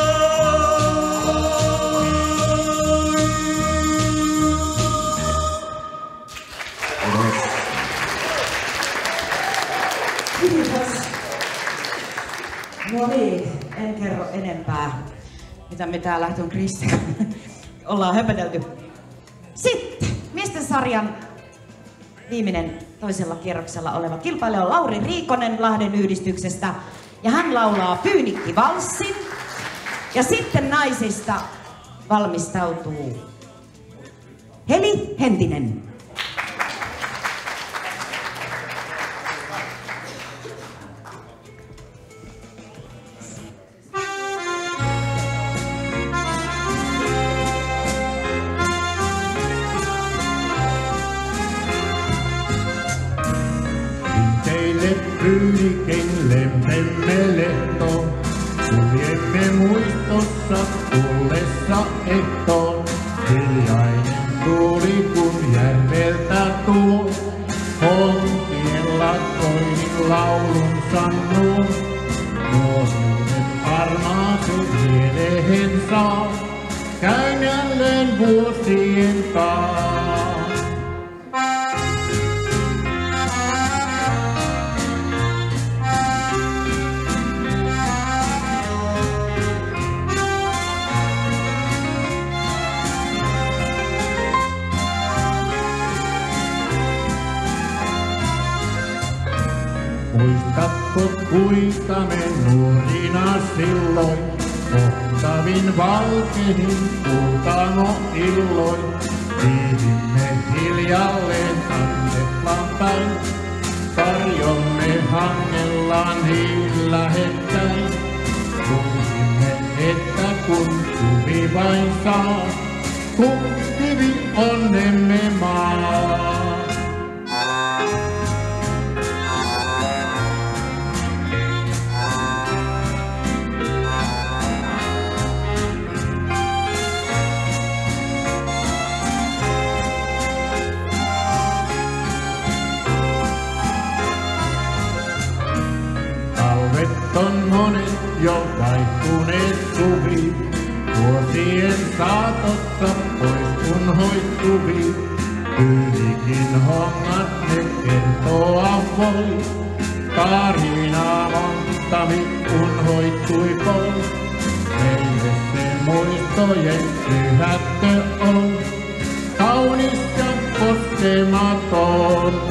Speaker 1: Kiitos. No niin, en kerro enempää, mitä me täällä on Kristin ollaan höpötelty. Sitten miesten sarjan viimeinen toisella kierroksella oleva kilpailija on Lauri Riikonen Lahden yhdistyksestä. Ja hän laulaa Pyynikkivalssin. Ja sitten naisista valmistautuu Heli Hentinen.
Speaker 5: Pyynikille memme lehtoon, suljemme muistossa tullessa ehtoon. Hiljainen tuuli kun järveltä tuo, honkien lakkoihin laulun sannoo. Nuoruuden armaasi mielehen saa, käyn jälleen vuosien taas. Muistatko kuinka me nuorina silloin kohtavin valkein kultano illoin viidimme hiljalleen Annetlan päin, tarjomme hangella niin lähettäin. Tunsimme, että kun kuvi vain saa, kun hyvin onnemme maa. On monet jo vaihtuneet suvi, vuosien saatossa pois unhoittuvi. Pyynikin hongat ne kertoa voi, tarinaa monta montami unhoittui pois. Meille se muistojen pyhättö on, kaunis ja koskematon.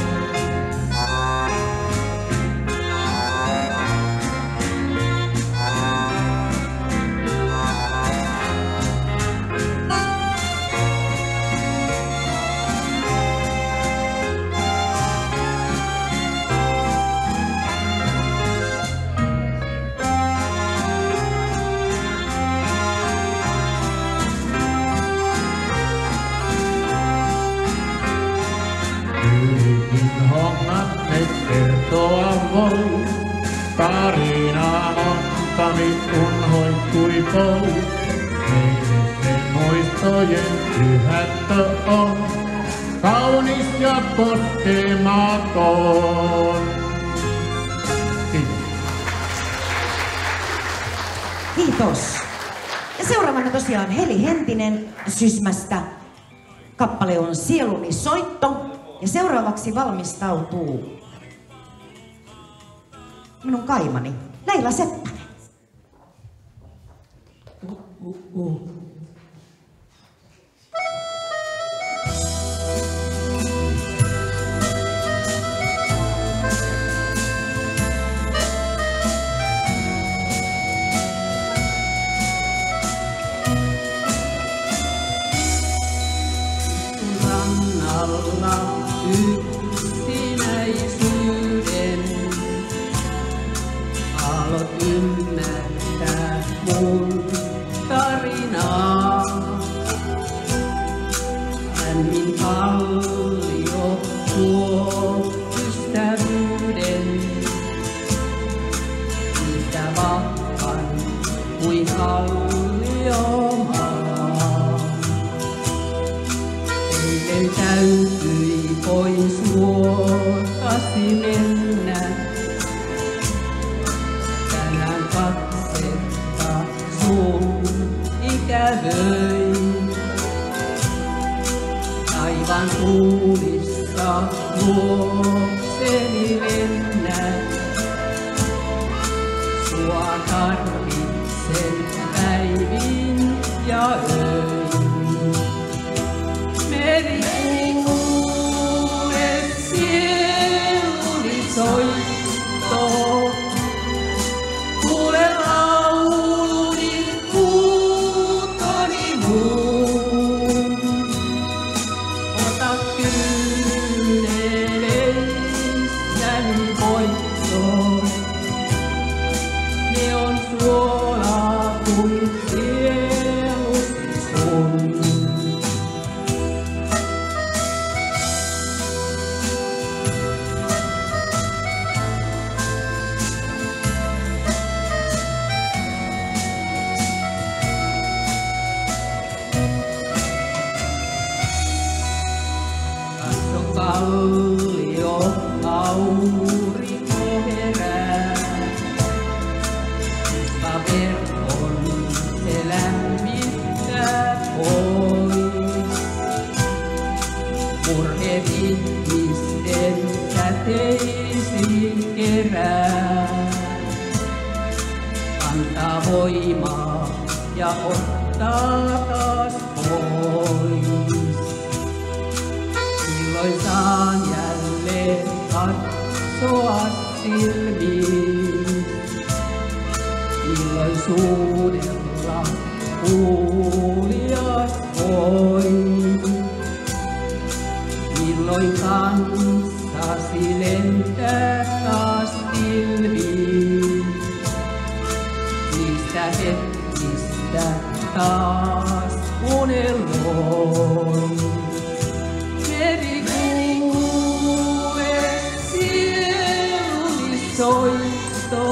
Speaker 5: Kertoa voi, tarina montami unhoittui pois. Meille se muistojen pyhättö on, kaunis ja koskematon. Kiitos.
Speaker 1: Kiitos. Ja seuraavana tosiaan Heli Hentinen Sysmästä. Kappale on Sieluni soitto. Ja seuraavaksi valmistautuu minun kaimani, Leila Seppänen.
Speaker 6: Rannalla yksinäisyyden aallot ymmärtää mun tarinaa. Lämmin kallio tuo ystävyyden, yhtä vahvan kuin kalliomaa. Eilen täytyi pois luotasi mennä. Tänään katsetta sun ikävöi. Taivaan tuulissa luokseni lennät. Sua tarvitsen päivin ja öin. Merikuule sieluni soitto, kuule lauluni huutoni muun. Ota kyyneleissäni voittoon, ne on suolaa kuin sielusi sun. Kallio aurinko herää, musta verkon se lämmittää pois. Murhe ihmisten käteisiin kerää, antaa voimaa ja ottaa taas pois. Milloin saan jälleen katsoa silmiin, milloin suudella kuulias voin, milloin kanssasi lentää taas pilviin, niistä hetkistä taas unelmoin. Merikuule sieluni soitto,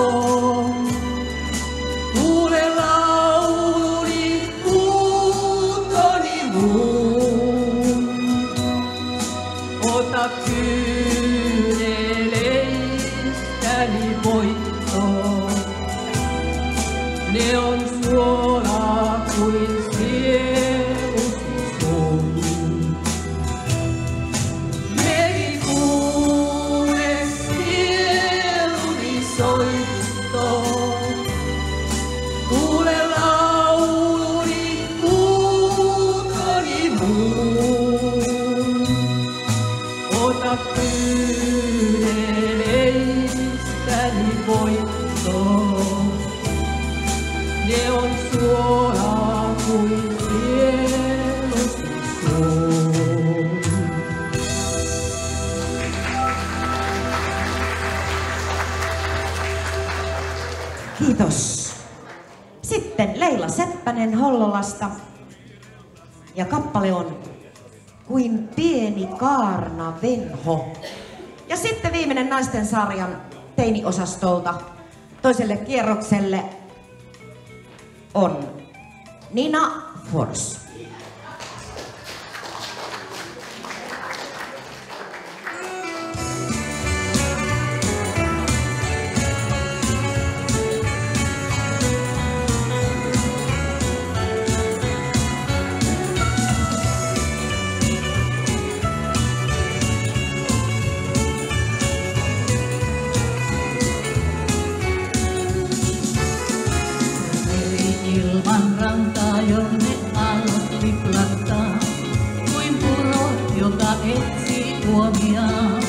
Speaker 6: kuule lauluni huutoni muun. Ota kyyneleistäni voittoon, ne on suolaa kuin sielusi sun. Merikuule sieluni soitto, voitto. Ne on suolaa kuin sielusi suon.
Speaker 1: Kiitos. Sitten Leila Seppänen Hollolasta. Ja kappale on Kuin pieni kaarna venho. Ja sitten viimeinen naisten sarjan teiniosastolta toiselle kierrokselle on Nina Fors.
Speaker 6: Ilman rantaa, jonne aallot liplattaa, kuin puro, joka etsii huomiaan.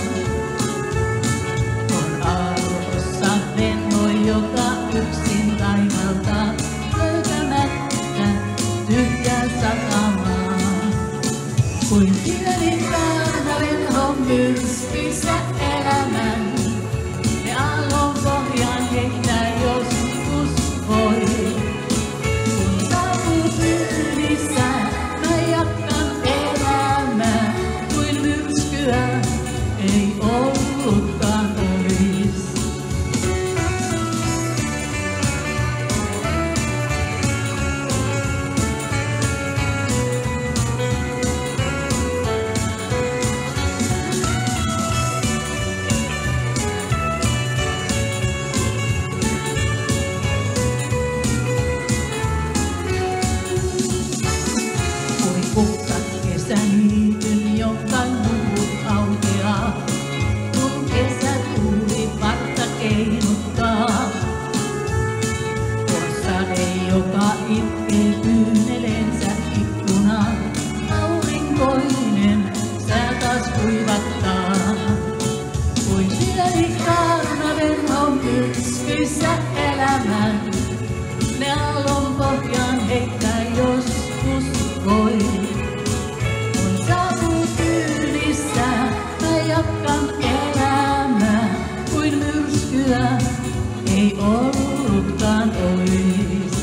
Speaker 6: On aallossa venho, joka yksin taivaltaa, löytämättä tyhjää satamaa. Kuin pieni kaarna venho myrskyssä elämän, ne aallon pohjaan heittää joskus voi. Mä jatkan elämää, kuin myrskyä ei ollutkaan olis. Kesäniityn, jonka luvut aukeaa, kun kesätuuli parta keinuttaa. On sade, joka itkee kyyneleensä ikkunaan, aurinkoinen sää taas kuivattaa. Kuin pieni kaarna venho myrskyssä elämän, ne aallon pohjaan heittää joskus voi. Mä jatkan elämää, kuin myrskyä ei ollutkaan ois.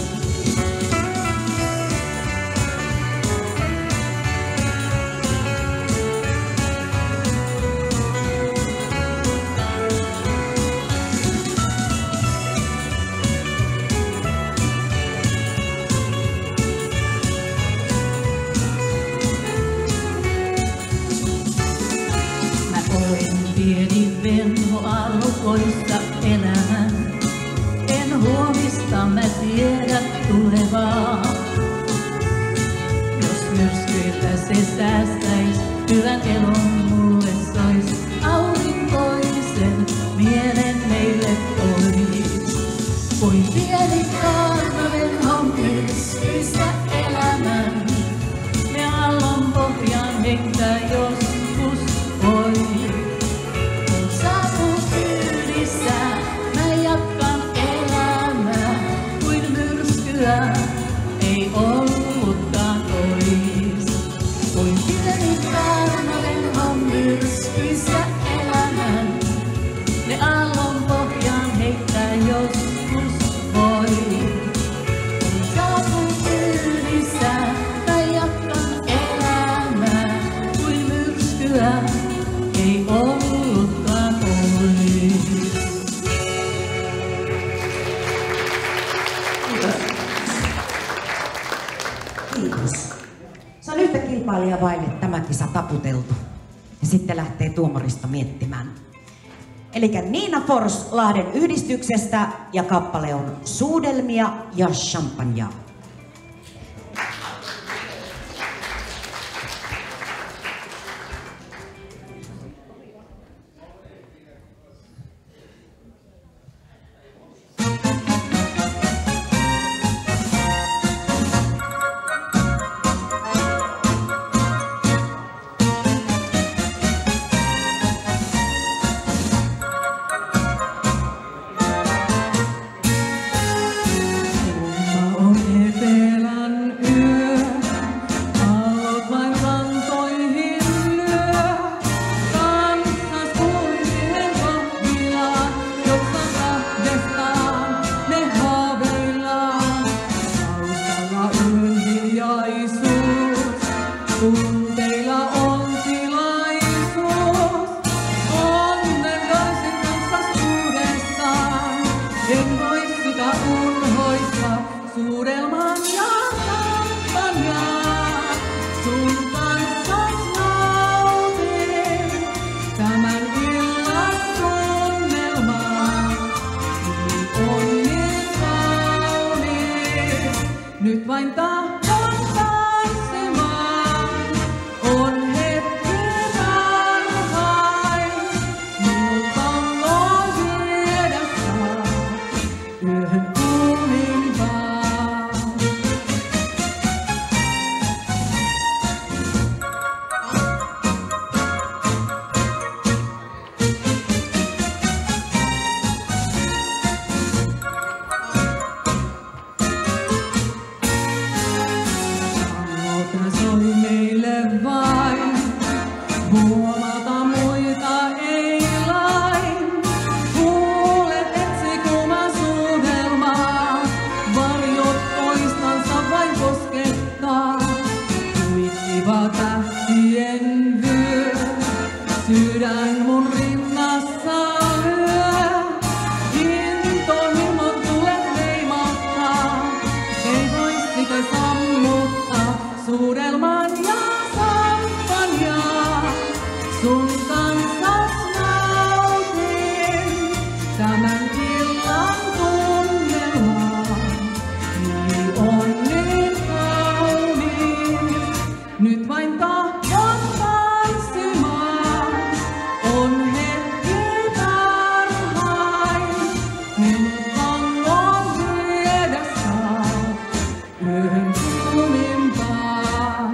Speaker 6: Pieni venho alkoista elämän, en huomista mä tiedä tulevaa. Jos myrskyiltä se säästäis, hyvän elon mulle sois, aurinkoisen mielen meille ois. Kuin pieni kaarna venho myrskyssä elämän, ne aallon pohjaan heittää joskus voi. Mä jatkan elämää, kuin myrskyä ei ollutkaan ois. Kuin pieni kaarna venho myrskyssä elämän, ne aallon pohjaan heittää joskus voi. Kun saapuu kyydissä, mä jatkan elämää, kuin myrskyä ei ollutkaan ois.
Speaker 1: Kiitos. Se on yhtä kilpailijaa vaille tämä kisa taputeltu. Ja sitten lähtee tuomaristo miettimään. Elikkä Nina Fors Lahden yhdistyksestä ja kappale on Suudelmia ja champagnea.
Speaker 6: En voi sitä unhoista, suudelman ja kampanjaa. Sun kanssas nautin tämän illan tunnelmaa. Niin on niin kaunis, nyt vain tahdon tanssimaan. On hetki parhain, minut tangoon viedä saa. Yöhön kuumimpaan. Sammota soi meille vain, huomata muita ei lain. Kuulet etsikuman suudelmaa, varjot toistansa vain koskettaa. Huikkiva tähtien vyö, sydän mun rinnassa lyö. Intohimon tulet leimahtaa, ei voi sitä sammuttaa. Suudelman ja kampanjaa, sun kanssas nautin tämän illan tunnelmaa. Niin on niin kaunis, nyt vain tahdon tanssimaan. On hetki parhain, minut tangoon viedä saa. Yöhön kuumimpaan.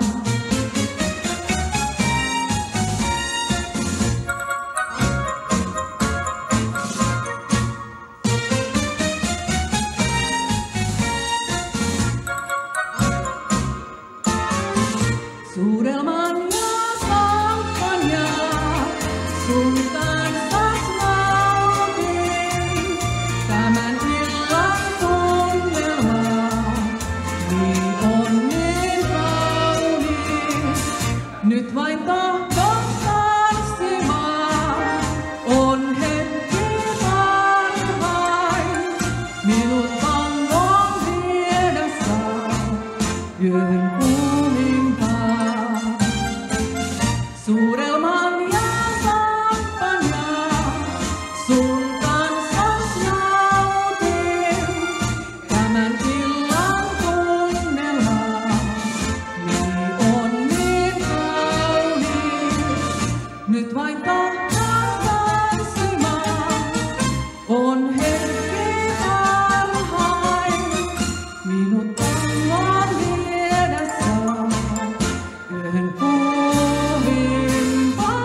Speaker 6: Suudelman ja kampanjaa, sun kanssas nautin tämän illan tunnelmaa. Niin on niin kaunis, nyt vain tahdon tanssimaan. On hetki parhain, minut tangoon viedä saa. Yöhön kuumimpaan. Suudelman ja kampanjaa, sun kanssas nautin tämän illan tunnelmaa. Niin on niin kaunis, nyt vain tahdon tanssimaan. On hetki parhain, minut tangoon viedä saa. Yöhön kuumimpaan.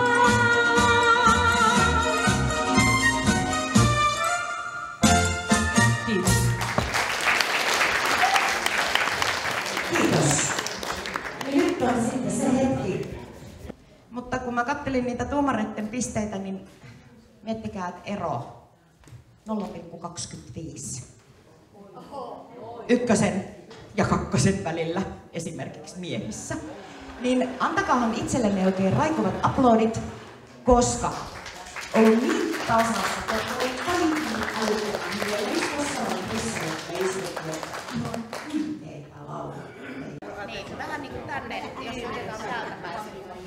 Speaker 6: Kiitos.
Speaker 1: Kiitos. Ja nyt on sitten se hetki. Mutta kun mä kattelin niitä tuomareiden pisteitä, niin miettikää, että ero 0,25. Ykkösen ja kakkosen välillä, esimerkiksi miehissä. Niin antakaahan itsellenne oikein raikuvat aplodit, koska on niin tasasta, että on kaikki älyttömän mieleistä sanotussa, että ei se ole ihan kiinteitä laulua.
Speaker 9: Niin, vähän niin kuin tänne, jos otetaan täältä päästä.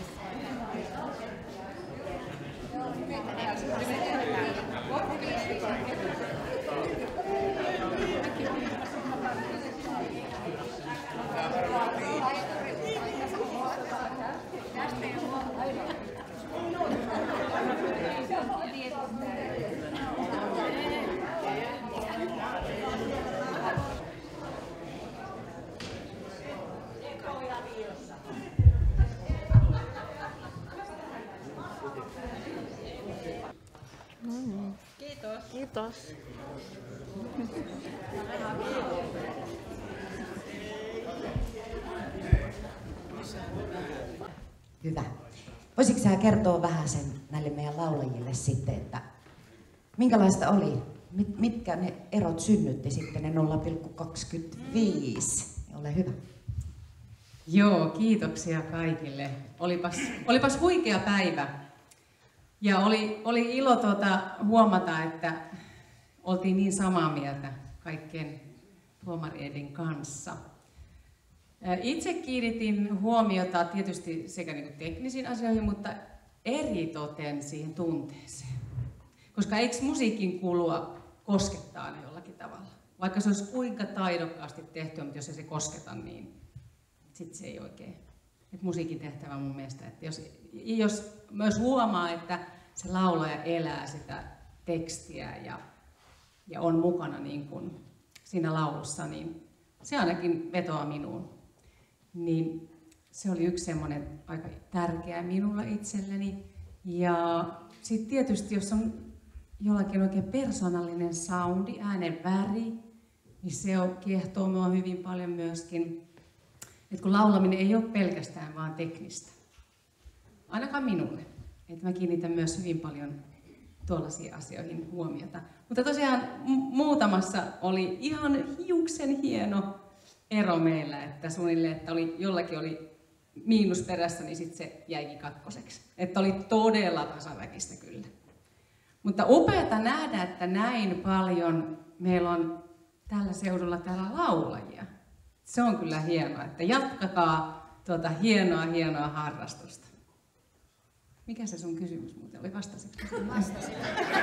Speaker 10: Kiitos. Kiitos.
Speaker 1: Hyvä. Voisitko sä kertoa vähän sen näille meidän laulajille sitten, että minkälaista oli? Mitkä ne erot synnytti sitten ne 0,25? Ole hyvä.
Speaker 11: Joo, kiitoksia kaikille. Olipas huikea päivä. Ja oli ilo huomata, että oltiin niin samaa mieltä kaikkien tuomareiden kanssa. Itse kiinnitin huomiota tietysti sekä niin kuin teknisiin asioihin, mutta eritoten siihen tunteeseen. Koska eikö musiikin kulua koskettaa ne jollakin tavalla? Vaikka se olisi kuinka taidokkaasti tehty, mutta jos ei se kosketa, niin sitten se ei oikein. Et musiikin tehtävä mun mielestä, että jos myös huomaa, että se laulaja elää sitä tekstiä ja on mukana niin kuin siinä laulussa, niin se ainakin vetoaa minuun. Niin se oli yksi semmoinen aika tärkeä minulla itselleni. Ja sitten tietysti, jos on jollakin oikein persoonallinen soundi, äänen väri, niin se kiehtoo minua hyvin paljon myöskin. Että kun laulaminen ei ole pelkästään vaan teknistä. Ainakaan minulle. Että mä kiinnitän myös hyvin paljon tuollaisiin asioihin huomiota. Mutta tosiaan muutamassa oli ihan hiuksen hieno ero meillä, että suunnilleen, että jollakin oli miinus perässä, niin sitten se jäikin kakkoseksi. Että oli todella tasaväkistä kyllä. Mutta upeata nähdä, että näin paljon meillä on tällä seudulla täällä laulajia. Se on kyllä hienoa, että jatkakaa tuota hienoa harrastusta. Mikä se sun kysymys muuten oli? Vastasitko? Vastasin.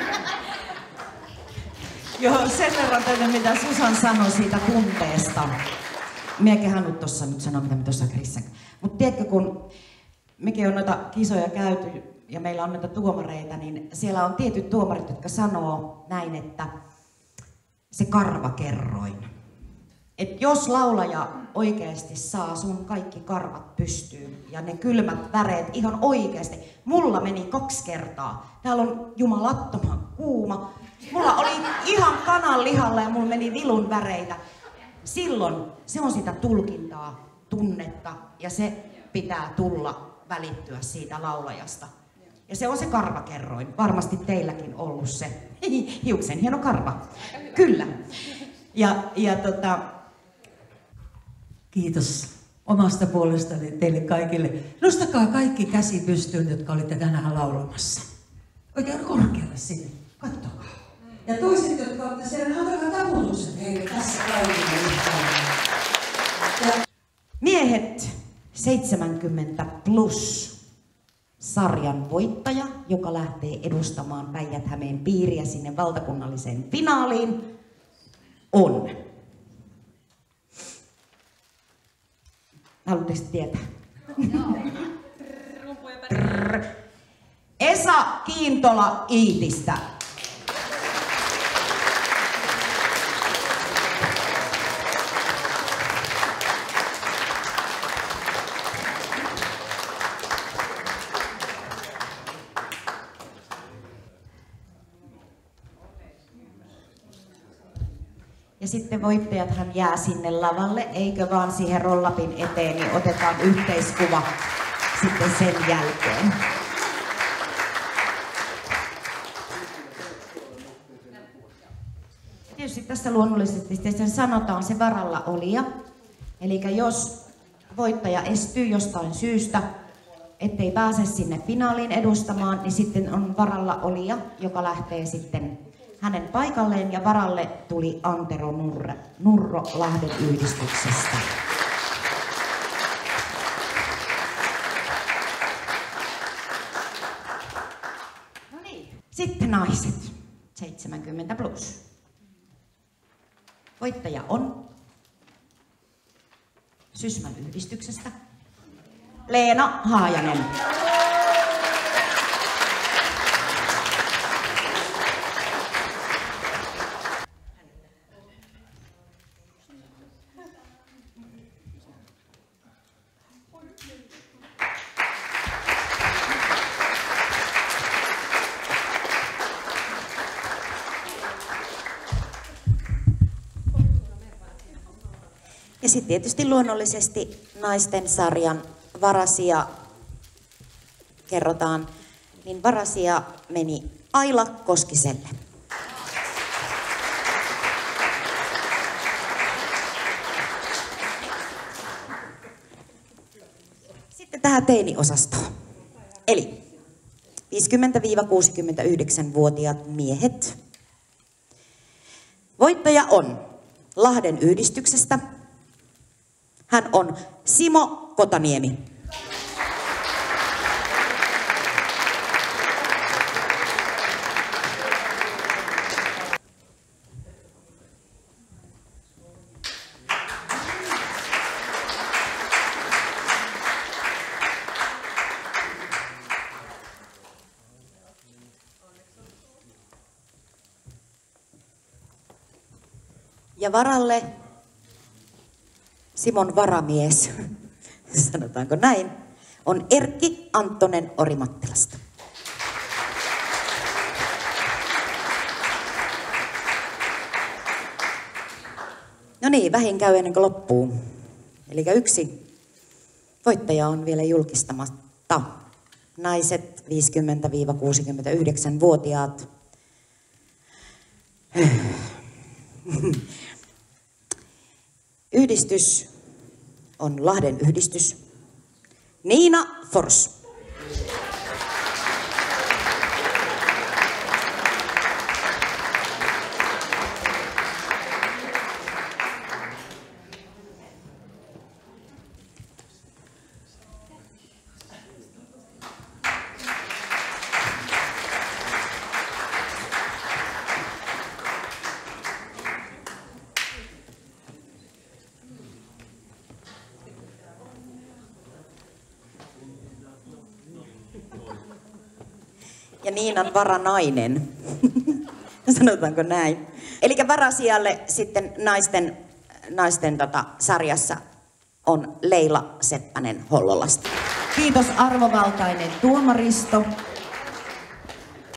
Speaker 1: Joo, sen verran tätä, mitä Susan sanoi siitä tunteesta. Miekin halunnut tuossa nyt sanoa, mitä me tuossa Krissan. Mutta tiedätkö, kun mekin on noita kisoja käyty ja meillä on noita tuomareita, niin siellä on tietyt tuomarit, jotka sanoo näin, että se karvakerroin. Että jos laulaja oikeasti saa sun kaikki karvat pystyyn ja ne kylmät väreet ihan oikeasti. Mulla meni 2 kertaa. Täällä on jumalattoman kuuma. Mulla oli ihan kananlihalla ja mulla meni vilun väreitä. Silloin se on sitä tulkintaa, tunnetta ja se pitää tulla välittyä siitä laulajasta. Ja se on se karvakerroin. Varmasti teilläkin ollut se. Hiuksen hieno karva. Kyllä.
Speaker 12: Kiitos omasta puolestani teille kaikille. Nostakaa kaikki käsi pystyyn, jotka olitte tänään laulamassa. Oikein korkealle sinne. Katsokaa. Ja toiset, jotka olette siellä, antakaa taputukset heille tässä kaikille.
Speaker 1: Miehet 70 plus sarjan voittaja, joka lähtee edustamaan Päijät-Hämeen piiriä sinne valtakunnalliseen finaaliin, on. Haluatteko tietää? Esa Kiintola Iitistä. Ja sitten voittajathan jää sinne lavalle, eikö vaan siihen rollapin eteen, niin otetaan yhteiskuva sitten sen jälkeen. Tietysti tässä luonnollisesti sen sanotaan se varalla olija. Eli jos voittaja estyy jostain syystä, ettei pääse sinne finaaliin edustamaan, niin sitten on varalla olija, joka lähtee sitten hänen paikalleen, ja varalle tuli Antero Nurro Lahden yhdistyksestä. No niin. Sitten naiset, 70 plus. Voittaja on Sysmän yhdistyksestä Leena Haajanen. Ja sitten tietysti luonnollisesti naisten sarjan varasija kerrotaan, niin varasija meni Aila Koskiselle. Sitten tähän teiniosastoon. Eli 50-69-vuotiaat miehet. Voittaja on Lahden yhdistyksestä. Hän on Simo Kotaniemi. Ja varalle Simon varamies, sanotaanko näin, on Erkki Anttonen Orimattilasta. No niin, vähin käy ennen kuin loppuu. Eli yksi voittaja on vielä julkistamatta. Naiset 50-69-vuotiaat. Yhdistys on Lahden yhdistys. Niina Fors. Ja Niinan varanainen, sanotaanko näin. Eli varasijalle sitten naisten sarjassa on Leila Seppänen Hollolasta. Kiitos arvovaltainen tuomaristo.